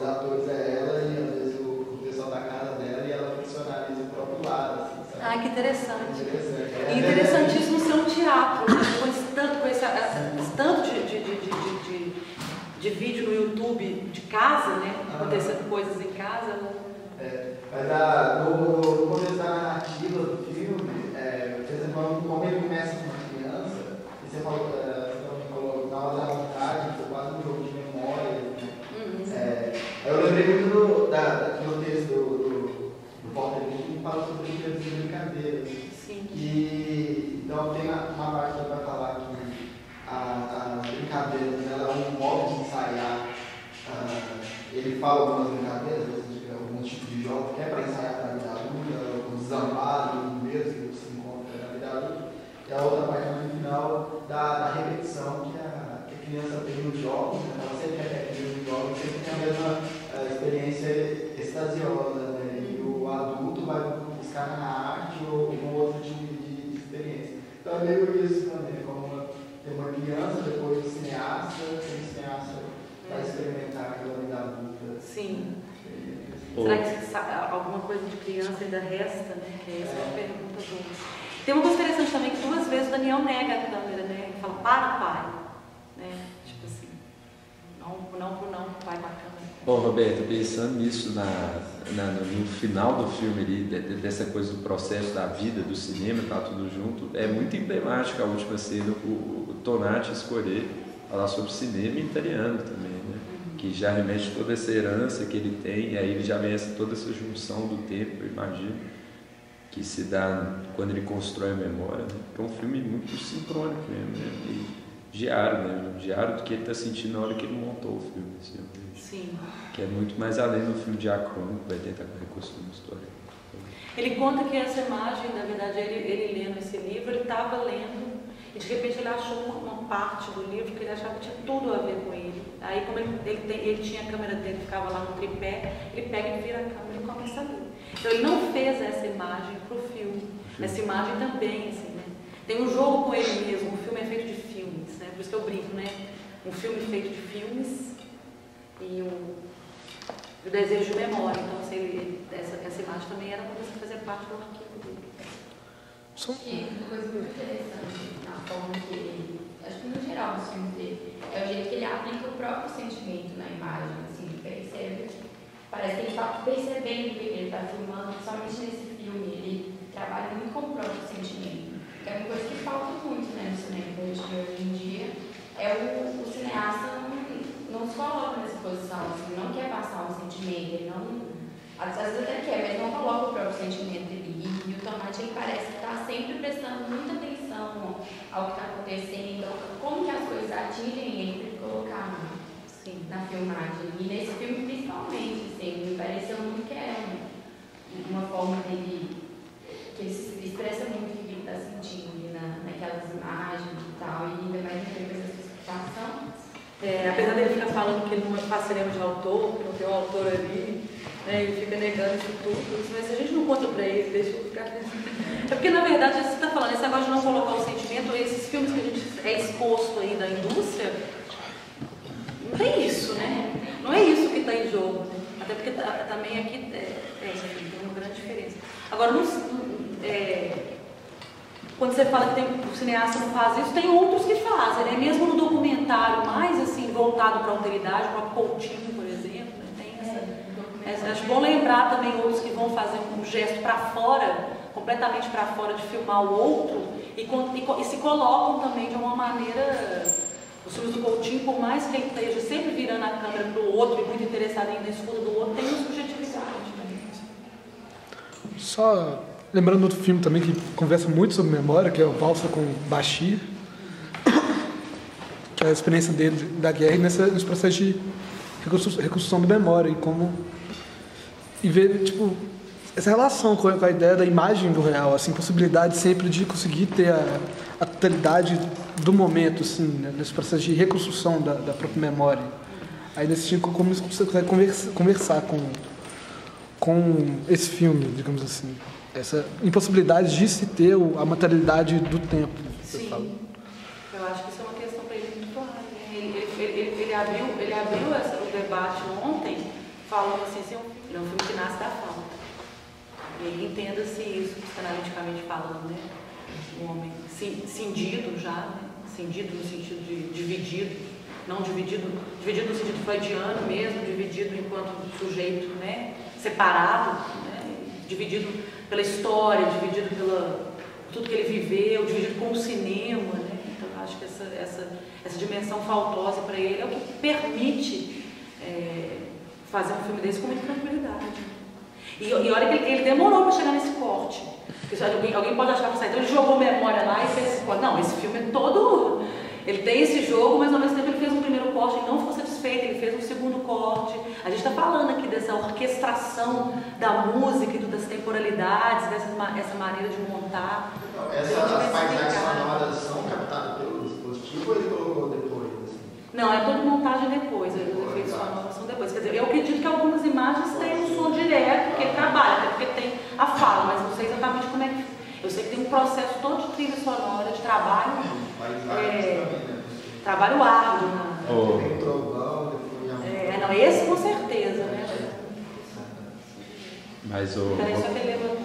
Speaker 1: interessante.
Speaker 7: Interessante.
Speaker 1: E interessantíssimo ser um teatro, né? com esse tanto, com esse, esse tanto de, de, de, de, de, de vídeo no YouTube de casa, né? Acontecendo coisas em casa.
Speaker 7: É, mas a, no, no contexto da narrativa do filme, é, por exemplo, como ele começa com uma criança, e você falou, você também falou, na hora da vontade, foi quase um jogo de memória. Né? Uhum. É, eu lembrei muito do, da, do texto do, do, do Walter Mitty, que fala sobre brinquedos e brincadeiras.
Speaker 1: Sim.
Speaker 7: E, então tem uma, uma parte que vai falar que a, a brincadeira ela é um modo de ensaiar. Uh, ele fala algumas brincadeiras, alguns tipos de jogos, que é para ensaiar para a vida adulta, o desamparo, o medo que você encontra na vida adulta. E a outra parte no final da, da repetição que a, que a criança tem nos jogos, né? Ela sempre repete nos jogos, sempre tem a mesma uh, experiência extasiosa, né? E o adulto vai buscar na arte ou um outro tipo de, de experiência. Então é meio isso também, como uma, tem uma criança, depois o cineasta, tem o cineasta vai experimentar aquela vida adulta.
Speaker 1: Sim. Será que alguma coisa de criança ainda resta, né? Que essa é uma pergunta boa. Tem uma coisa interessante também, que duas vezes o Daniel nega a câmera, né? Ele fala, para, pai. Né? Tipo assim, não, não por não, pai com a câmera.
Speaker 2: Bom, Roberto, pensando nisso na, na, no final do filme ali, dessa coisa do processo da vida, do cinema, tá tudo junto, é muito emblemática a última cena, o, o Tonati escolher falar sobre cinema italiano também, né? Que já remete toda essa herança que ele tem, e aí ele já vem essa, toda essa junção do tempo, eu imagino, que se dá quando ele constrói a memória, né? É um filme muito sincrônico mesmo, né? E diário, né? Diário do que ele está sentindo na hora que ele montou o filme, assim, eu vejo.
Speaker 1: Sim.
Speaker 2: Que é muito mais além do filme diacrônico, vai tentar reconstruir uma história.
Speaker 1: Ele conta que essa imagem, na verdade, ele, ele lendo esse livro, ele estava lendo, e de repente ele achou uma, uma parte do livro que ele achava que tinha tudo a ver com ele. Aí, como ele, ele, tem, ele tinha a câmera dele, ficava lá no tripé, ele pega e vira a câmera e começa a ler. Então, ele não fez essa imagem para o filme. Essa imagem também, assim, né? Tem um jogo com ele mesmo, o filme é feito de filmes, né? Por isso que eu brinco, né? Um filme feito de filmes e o, o desejo de memória. Então, assim, ele, essa, essa imagem também era para você fazer parte do arquivo dele.
Speaker 8: E uma coisa muito interessante na forma que ele, acho que no geral dos filmes dele, é o jeito que ele aplica o próprio sentimento na imagem, assim, ele percebe, parece que ele está percebendo o que ele está filmando, somente nesse filme, ele trabalha muito com o próprio sentimento, que é uma coisa que falta muito, né, no cinema que a gente vê hoje em dia, é o, o cineasta não, não se coloca nessa posição, assim, não quer passar um sentimento, ele não, às vezes até quer, mas não coloca o próprio sentimento dele. E o Tonati, ele parece que está sempre prestando muita atenção ao que está acontecendo, então, como que as coisas atingem ele para ele colocar assim, na filmagem. E nesse filme, principalmente, assim, me pareceu muito que é uma forma dele, que ele se expressa muito o que ele está sentindo na, naquelas imagens e tal, e ainda mais em termos dessa explicação.
Speaker 1: É, apesar dele ficar falando que ele não faz cinema de autor, que não tem um autor ali, né, ele fica negando isso tudo, mas se a gente não conta pra ele, deixa ele ficar pensando. É porque, na verdade, você está falando, esse negócio de não colocar o sentimento, esses filmes que a gente é exposto aí da indústria, não tem isso, né? Não é isso que está em jogo, né? Até porque tá, também aqui é, é, tem uma grande diferença. Agora, não, é, quando você fala que tem, o cineasta não faz isso, tem outros que fazem, né? Mesmo no documentário mais assim, voltado para a alteridade, para o Coutinho, por exemplo, né? Tem essa, é, acho bom lembrar também outros que vão fazer um gesto para fora, completamente para fora de filmar o outro, e, e, e se colocam também de uma maneira. Os filmes do Coutinho, por mais que ele esteja sempre virando a câmera para o outro e muito interessado em ir na escuta do outro, tem uma subjetividade também.
Speaker 4: Só lembrando outro filme também que conversa muito sobre memória, que é o Valsa com Bashir, que é a experiência dele da guerra nessa, nesse processo de reconstrução da memória e como e ver tipo essa relação com a, com a ideia da imagem do real, assim, possibilidade sempre de conseguir ter a, a totalidade do momento, assim, né, nesse processo de reconstrução da, da própria memória. Aí nesse tipo, como você consegue conversa, conversar com com esse filme, digamos assim. Essa impossibilidade de se ter a materialidade do tempo.
Speaker 1: Sim, eu acho que isso é uma questão para ele muito clara. Né? Ele, ele, ele, ele abriu, ele abriu essa, o debate ontem falando assim, assim, é um filme que nasce da falta. E entenda-se isso, psicanaliticamente falando, né? Um homem cindido já, né? Cindido no sentido de dividido, não dividido, dividido no sentido freudiano mesmo, dividido enquanto sujeito, né? Separado, né? Dividido pela história, dividido pela tudo que ele viveu, dividido com o cinema, né? Então eu acho que essa, essa, essa dimensão faltosa para ele é o que permite é, fazer um filme desse com muita tranquilidade. E, e olha que ele, ele demorou para chegar nesse corte. Porque alguém, alguém pode achar que então ele jogou memória lá e fez esse corte. Não, esse filme é todo. Ele tem esse jogo, mas ao mesmo tempo ele fez um primeiro corte e não ficou satisfeito, ele fez um segundo corte. A gente está falando aqui dessa orquestração da música e das temporalidades, dessa essa maneira de montar.
Speaker 7: Então, essas paisagens sonoras são captadas pelo dispositivo ou ele colocou depois? Assim?
Speaker 1: Não, é toda montagem depois, os efeitos sonoros são depois. Quer dizer, eu acredito que algumas imagens têm um som direto, porque ele trabalha, até porque tem a fala, mas não sei exatamente como é que. Eu sei que tem um processo todo de trilha sonora, de trabalho. É, trabalho árduo. Né?
Speaker 2: Oh.
Speaker 7: Tem trovão, depois.
Speaker 1: É, não, esse com certeza, né?
Speaker 2: Mas o.
Speaker 1: Peraí, só que ele levantou.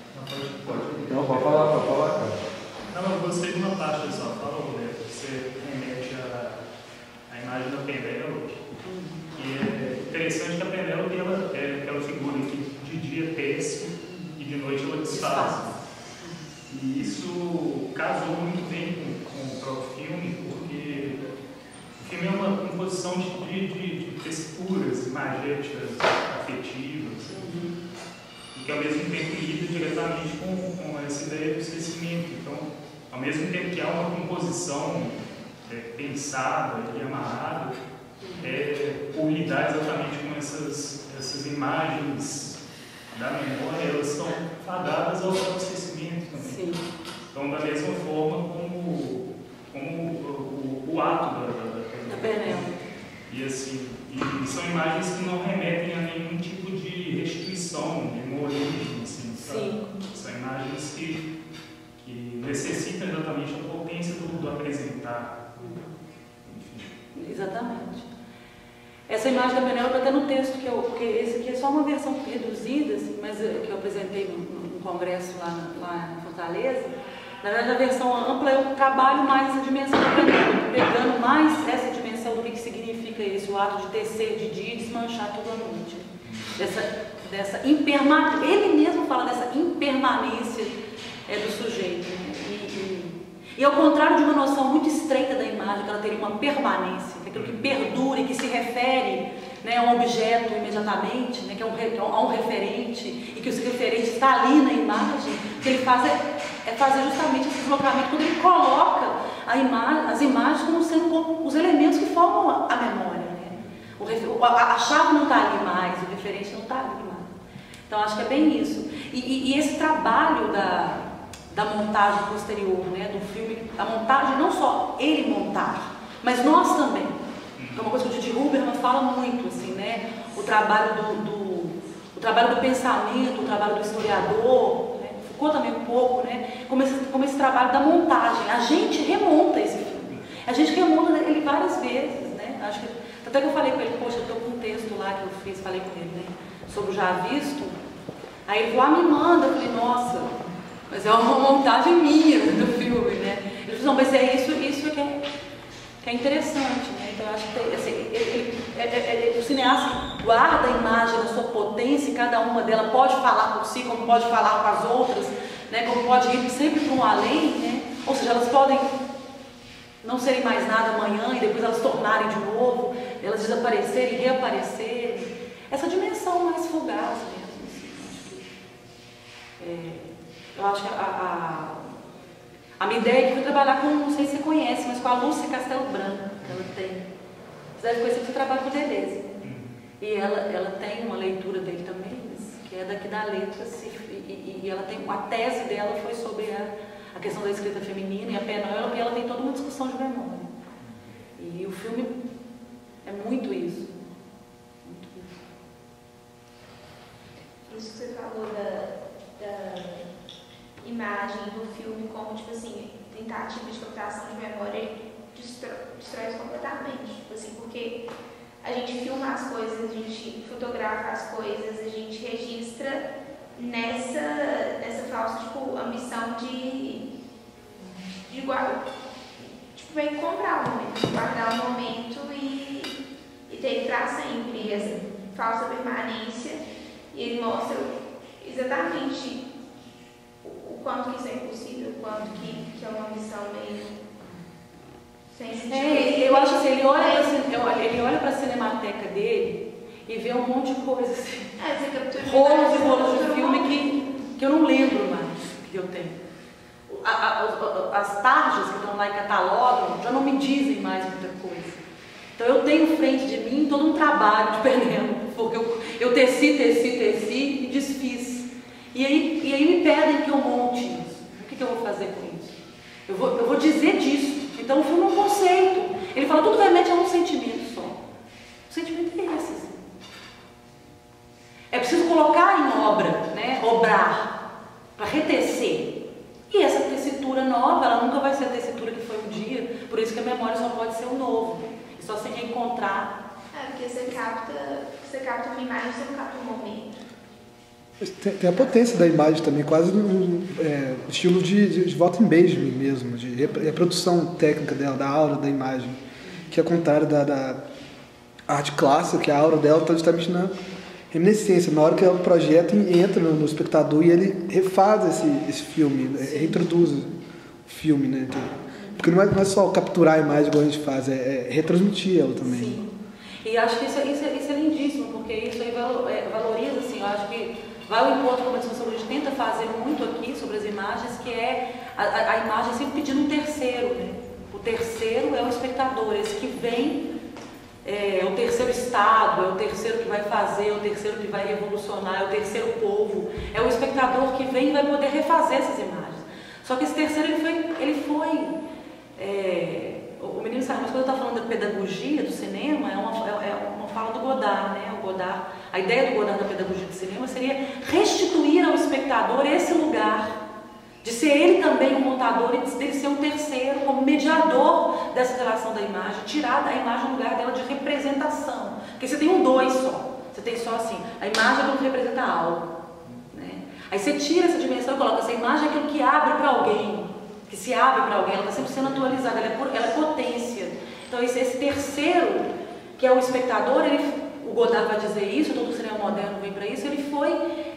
Speaker 2: Não, pode falar, pode falar, cara.
Speaker 9: Não, eu gostei de uma parte da sua fala, Roberto. Você remete a, a imagem da Penélope. E é interessante que a Penélope ela é aquela figura que de dia tece e de noite ela desfaz. E isso casou muito bem com, com o próprio filme, porque o filme é uma composição de, de, de, de texturas imagéticas, afetivas, uhum. E que ao mesmo tempo lida diretamente com, com essa ideia do esquecimento. Então, ao mesmo tempo que há uma composição é, pensada e amarrada, é, por lidar exatamente com essas, essas imagens da memória, elas são fadadas ao esquecimento também. Sim. Então, da mesma forma como, como o, o, o ato da, da, da Penélope. E assim, e, e são imagens que não remetem a nenhum tipo de restituição, de uma origem, assim, Sim. São imagens que, que necessitam exatamente a potência do, do apresentar. Enfim.
Speaker 1: Exatamente. Essa imagem da Penélope até no texto, que eu, porque esse aqui é só uma versão reduzida, assim, mas que eu apresentei no, no congresso lá, lá em Fortaleza. Na verdade, a versão ampla eu trabalho mais essa dimensão da Penélope, pegando mais essa dimensão do que, que significa isso, o ato de tecer de dia e desmanchar tudo à noite. Dessa, dessa impermanência, ele mesmo fala dessa impermanência é, do sujeito. Né? E, e, e ao contrário de uma noção muito estreita da imagem, que ela teria uma permanência, que é aquilo que perdura e que se refere, né, a um objeto imediatamente, né, que é um, a um referente, e que esse referente está ali na imagem, o que ele faz é, é fazer justamente esse deslocamento, quando ele coloca a ima as imagens como sendo como os elementos que formam a, a memória. Né? O, a, a chave não está ali mais, o referente não está ali mais. Então acho que é bem isso. E, e, e esse trabalho da, da montagem posterior, né, do filme, a montagem, não só ele montar, mas nós também. É uma coisa que o Didi Huberman fala muito, assim, né? O trabalho do, do, o trabalho do pensamento, o trabalho do historiador, né? Foucault também um pouco, né? Como esse, como esse trabalho da montagem. A gente remonta esse filme. A gente remonta ele várias vezes, né? Acho que, até que eu falei com ele, poxa, eu estou com um texto lá que eu fiz, falei com ele, né? Sobre o Já Visto. Aí ele falou, ah, me manda. Eu falei, nossa, mas é uma montagem minha do filme, né? Ele falou, não, mas é isso, isso que é, que é interessante, né? Então, eu acho que assim, ele, ele, ele, ele, o cineasta guarda a imagem da sua potência, e cada uma delas pode falar por si, como pode falar com as outras, né, como pode ir sempre para um além, né? Ou seja, elas podem não serem mais nada amanhã e depois elas tornarem de novo, elas desaparecerem e reaparecerem. Essa dimensão mais fugaz mesmo. Assim, acho que, é, eu acho que a, a, a minha ideia é que foi trabalhar com, não sei se você conhece, mas com a Lúcia Castelo Branco. Ela tem. Você deve conhecer porque você trabalha com o Deleuze. E ela, ela tem uma leitura dele também, que é daqui da Letras, e, e, e ela tem, a tese dela foi sobre a, a questão da escrita feminina e a Penélope, e ela tem toda uma discussão de memória. E o filme é muito isso. Muito isso.
Speaker 3: Isso que você falou da, da imagem do filme como, tipo assim, tentativa de captação de memória, Destrói, destrói isso completamente, tipo assim, porque a gente filma as coisas, a gente fotografa as coisas, a gente registra nessa, nessa falsa, tipo, ambição de, de guardar, tipo, vai comprar o momento, guardar o momento e, e ter ele pra sempre, essa falsa permanência, e ele mostra exatamente o, o quanto que isso é impossível, o quanto que, que é uma ambição meio sem sentido.
Speaker 1: É, eu acho assim, ele olha, pra, ele olha pra cinemateca dele e vê um monte de coisa assim,
Speaker 3: é,
Speaker 1: rolos e rolos de filme que, que eu não lembro mais que eu tenho. A, a, a, as tarjas que estão lá em catálogo já não me dizem mais muita coisa. Então eu tenho frente de mim todo um trabalho de pernambuco, porque eu, eu teci, teci, teci e desfiz. E aí, e aí me pedem que eu monte isso. O que, que eu vou fazer com isso? Eu vou, eu vou dizer disso. Então o filme é um conceito. Ele fala tudo realmente é um sentimento só. O sentimento é esse. Assim. É preciso colocar em obra, né? Obrar, para retecer. E essa tessitura nova, ela nunca vai ser a tessitura que foi um dia, por isso que a memória só pode ser o novo. E só se reencontrar.
Speaker 3: É, porque você capta, você capta uma imagem, você não capta um momento.
Speaker 4: Tem, tem a potência da imagem também, quase no é, estilo de, de, de Walter Benjamin mesmo, de reprodução técnica dela, da aura da imagem, que é ao contrário da, da arte clássica, que a aura dela está justamente na reminiscência, na hora que ela projeta e entra no, no espectador e ele refaz esse, esse filme, é, reintroduz o filme, né? Porque não é, não é só capturar a imagem igual a gente faz, é, é retransmitir ela também.
Speaker 1: Sim. E acho que isso, isso, isso é lindíssimo, porque isso aí valoriza, assim, eu acho que vai ao encontro como a gente tenta fazer muito aqui sobre as imagens, que é a, a, a imagem sempre pedindo um terceiro, né? O terceiro é o espectador, esse que vem, é, é o terceiro estado, é o terceiro que vai fazer, é o terceiro que vai revolucionar, é o terceiro povo, é o espectador que vem e vai poder refazer essas imagens. Só que esse terceiro, ele foi, ele foi é, o menino sabe, mas quando eu estou falando da pedagogia do cinema, é uma, é uma fala do Godard, né? O Godard, a ideia do Godard da pedagogia do cinema seria restituir ao espectador esse lugar, de ser ele também um montador e de ser um terceiro, como mediador dessa relação da imagem, tirar da imagem o lugar dela de representação. Porque você tem um dois só, você tem só assim, a imagem é aquilo que representa algo, né? Aí você tira essa dimensão e coloca essa imagem é aquilo que abre para alguém, que se abre para alguém, ela está sempre sendo atualizada, ela é, ela é potência. Então esse, esse terceiro, que é o espectador, ele, o Godard vai dizer isso, todo o cinema moderno vem para isso, ele foi,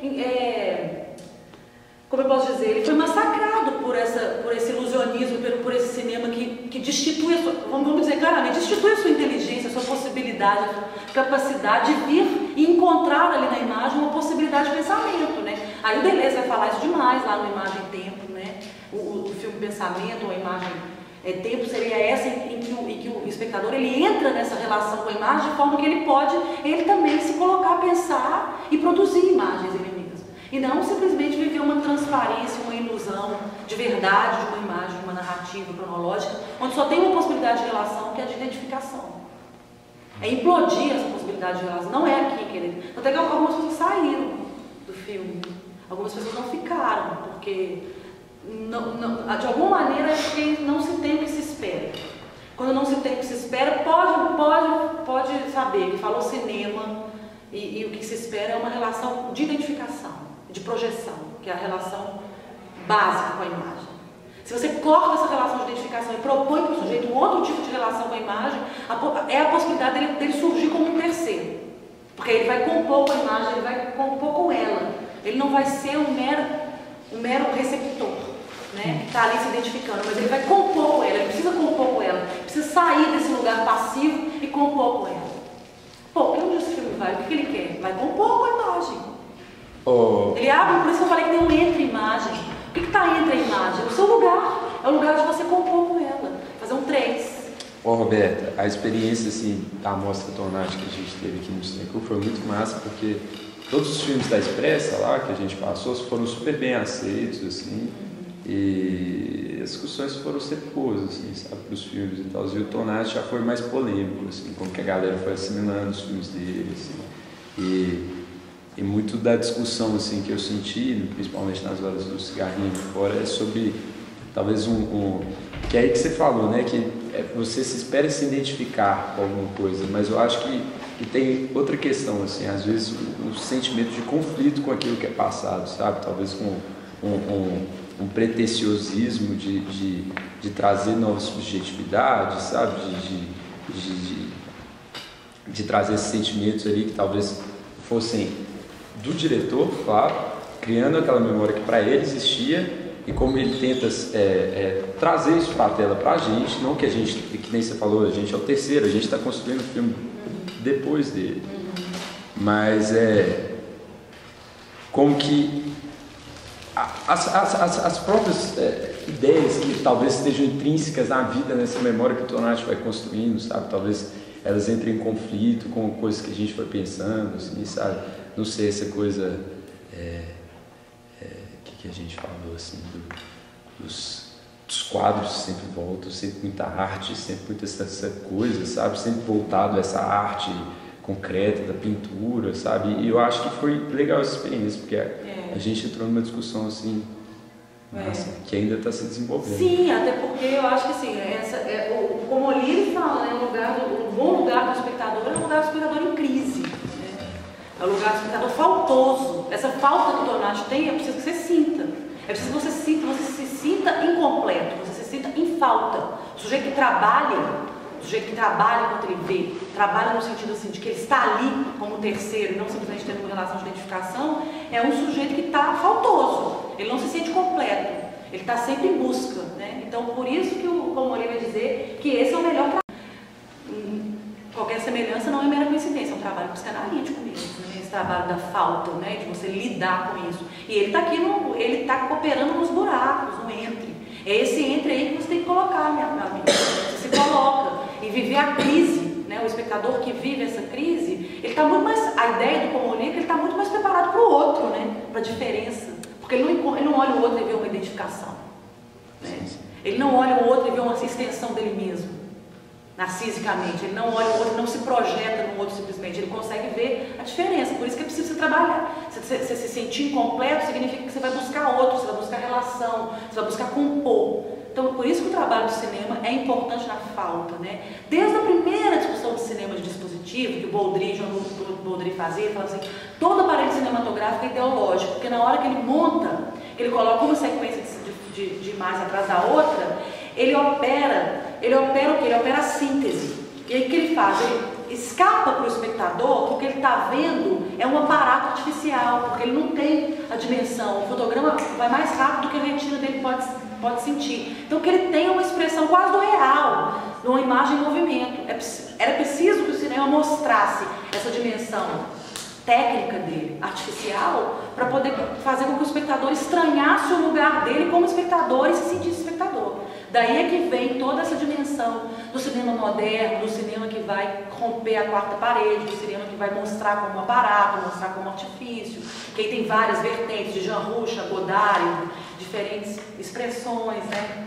Speaker 1: é, como eu posso dizer, ele foi massacrado por, essa, por esse ilusionismo, por, por esse cinema que, que destitui, a sua, vamos dizer claramente, destitui a sua inteligência, a sua possibilidade, a sua capacidade de vir e encontrar ali na imagem uma possibilidade de pensamento, né? Aí o Deleuze vai falar isso demais lá no Imagem e Tempo, né? O, o filme Pensamento, ou a imagem é, Tempo, seria essa em, em, que o, em que o espectador ele entra nessa relação com a imagem de forma que ele pode, ele também se colocar a pensar e produzir imagens inimigas. E não simplesmente viver uma transparência, uma ilusão de verdade de uma imagem, de uma narrativa cronológica, onde só tem uma possibilidade de relação, que é a de identificação. É implodir essa possibilidade de relação. Não é aqui, querido. Até que algumas pessoas saíram do filme. Algumas pessoas não ficaram, porque... Não, não, de alguma maneira é porque não se tem o que se espera. Quando não se tem o que se espera, pode, pode, pode saber, ele falou cinema e, e o que se espera é uma relação de identificação, de projeção, que é a relação básica com a imagem. Se você corta essa relação de identificação e propõe para o sujeito um outro tipo de relação com a imagem, a, é a possibilidade dele, dele surgir como um terceiro, porque ele vai compor com a imagem, ele vai compor com ela, ele não vai ser um mero, um mero receptor, né, que está ali se identificando, mas ele vai compor com ela, ele precisa compor com ela, precisa sair desse lugar passivo e compor com ela. Pô, onde esse filme vai? O que, que ele quer? Vai compor com a imagem. Oh. Ele abre, por isso que eu falei que tem um entre-imagem. O que está entre a imagem? O seu lugar, é o lugar de você compor com ela, fazer um três.
Speaker 2: Ô, Roberta, a experiência assim, da Mostra Tonati que a gente teve aqui no Cineclube foi muito massa, porque todos os filmes da Expressa lá que a gente passou foram super bem aceitos, assim. E as discussões foram sempre boas, assim, sabe, para os filmes e tal. E o Tonati já foi mais polêmico, assim, como que a galera foi assimilando os filmes dele, assim. E, e muito da discussão, assim, que eu senti, principalmente nas horas do cigarrinho de fora, é sobre, talvez, um... um que é aí que você falou, né, que você se espera se identificar com alguma coisa, mas eu acho que, E tem outra questão, assim, às vezes o, o sentimento de conflito com aquilo que é passado, sabe? Talvez com um, um, um pretenciosismo de, de, de trazer novas subjetividades, sabe? De, de, de, de, de trazer esses sentimentos ali que talvez fossem do diretor, claro, criando aquela memória que para ele existia, e como ele tenta é, é, trazer isso para a tela para a gente, não que a gente, que nem você falou, a gente é o terceiro, a gente está construindo o filme depois dele, mas é como que as, as, as, as próprias é, ideias que talvez estejam intrínsecas na vida, nessa memória que o Tonati vai construindo, sabe, talvez elas entrem em conflito com coisas que a gente foi pensando, assim, sabe, não sei, essa coisa é, é, que, que a gente falou, assim, do, dos os quadros sempre voltam, sempre muita arte, sempre muita essa, essa coisa, sabe? Sempre voltado a essa arte concreta da pintura, sabe? E eu acho que foi legal essa experiência, porque é. a gente entrou numa discussão assim, nossa, é. que ainda está se desenvolvendo.
Speaker 1: Sim, até porque eu acho que assim, essa, é, o, como o Lili fala, né, o, lugar do, o bom lugar do espectador é o lugar do espectador em crise. Né? É o lugar do espectador faltoso. Essa falta que o Tonati tem é preciso que você sinta. É preciso que você sinta, você se sinta incompleto, você se sinta em falta. O sujeito que trabalha, o sujeito que trabalha enquanto ele vê, trabalha no sentido assim, de que ele está ali como terceiro, não simplesmente tendo uma relação de identificação, é um sujeito que está faltoso, ele não se sente completo, ele está sempre em busca. Né? Então, por isso que o Comolli vai dizer que esse é o melhor trabalho. Qualquer semelhança não é mera coincidência, é um trabalho psicanalítico mesmo, né? Esse trabalho da falta, né? De você lidar com isso. E ele está aqui, no, ele está operando nos buracos, no entre. É esse entre aí que você tem que colocar, minha amiga. Você se coloca e viver a crise, né? O espectador que vive essa crise, ele está muito mais, a ideia do Comolli é que ele está muito mais preparado para o outro, né? Para a diferença. Porque ele não, ele não olha o outro e vê uma identificação. Né? Ele não olha o outro e vê uma extensão dele mesmo. Narcisicamente, ele não olha o outro, não se projeta no outro simplesmente, ele consegue ver a diferença, por isso que é preciso você trabalhar. Você, você se sentir incompleto significa que você vai buscar outro, você vai buscar relação, você vai buscar compor. Então, por isso que o trabalho do cinema é importante na falta, né? Desde a primeira discussão de cinema de dispositivo, que o Baudry, João Baudry fazia, ele falava assim, todo aparelho cinematográfico é ideológico, porque na hora que ele monta, que ele coloca uma sequência de, de, de imagens atrás da outra, ele opera, ele opera o que? Ele opera a síntese. E aí o que ele faz? Ele escapa para o espectador, porque ele está vendo é um aparato artificial, porque ele não tem a dimensão. O fotograma vai mais rápido do que a retina dele pode, pode sentir. Então, que ele tem uma expressão quase do real, de uma imagem em movimento. Era preciso que o cinema mostrasse essa dimensão técnica dele, artificial, para poder fazer com que o espectador estranhasse o lugar dele como espectador e se sentisse espectador. Daí é que vem toda essa dimensão do cinema moderno, do cinema que vai romper a quarta parede, do cinema que vai mostrar como aparato, mostrar como artifício, que aí tem várias vertentes, de Jean Rouch, Godard, diferentes expressões, né?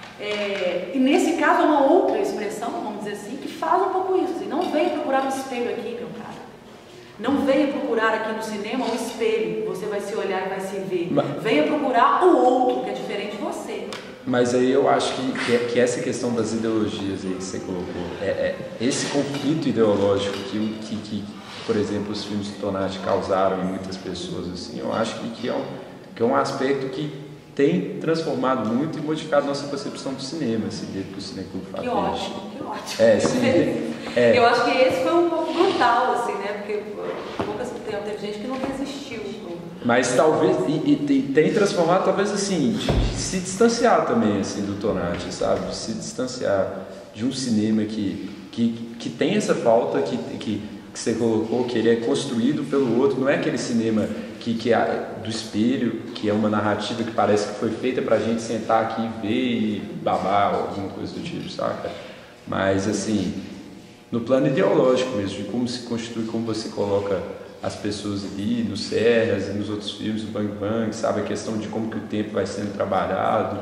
Speaker 1: É, e nesse caso é uma outra expressão, vamos dizer assim, que faz um pouco isso. Assim, não venha procurar um espelho aqui, meu cara. Não venha procurar aqui no cinema um espelho, você vai se olhar e vai se ver. Mas... venha procurar o outro, que é diferente de você.
Speaker 2: Mas aí eu acho que, que, que essa questão das ideologias aí que você colocou, é, é esse conflito ideológico que, que, que, por exemplo, os filmes do Tonati causaram em muitas pessoas, assim, eu acho que, que, é um, que é um aspecto que tem transformado muito e modificado nossa percepção do cinema, assim, desde que o Cineclube Fateste.
Speaker 1: Que ótimo, que ótimo.
Speaker 2: É, sim. É.
Speaker 1: Eu acho que esse foi um pouco brutal, assim, né? Porque poucas, teve gente que não resistiu.
Speaker 2: Mas talvez, e, e tem transformado talvez assim, de, de se distanciar também, assim, do Tonati, sabe? De se distanciar de um cinema que, que, que tem essa falta que, que, que você colocou, que ele é construído pelo outro, não é aquele cinema que, que é do espelho, que é uma narrativa que parece que foi feita pra gente sentar aqui e ver e babar, ou alguma coisa do tipo, saca? Mas, assim, no plano ideológico mesmo, de como se constitui, como você coloca as pessoas ali, no Serras e nos outros filmes, do Bang Bang, sabe? A questão de como que o tempo vai sendo trabalhado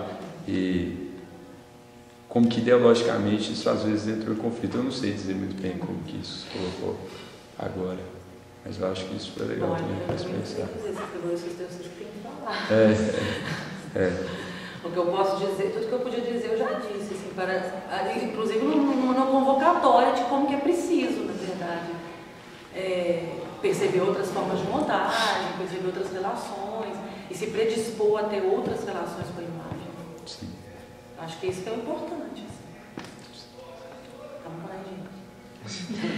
Speaker 2: e como que ideologicamente isso às vezes entrou em conflito. Eu não sei dizer muito bem como que isso se colocou agora, mas eu acho que isso foi legal. Olha, também para se pensar. É, é, é.
Speaker 1: O que eu posso dizer, tudo que eu podia dizer eu já disse, assim, para, inclusive numa convocatória de como que é preciso, na verdade, é, perceber outras formas de montagem, perceber outras relações e se predispor a ter outras relações com a imagem.
Speaker 2: Sim.
Speaker 1: Acho que isso que é o importante. Assim. Vamos lá, gente.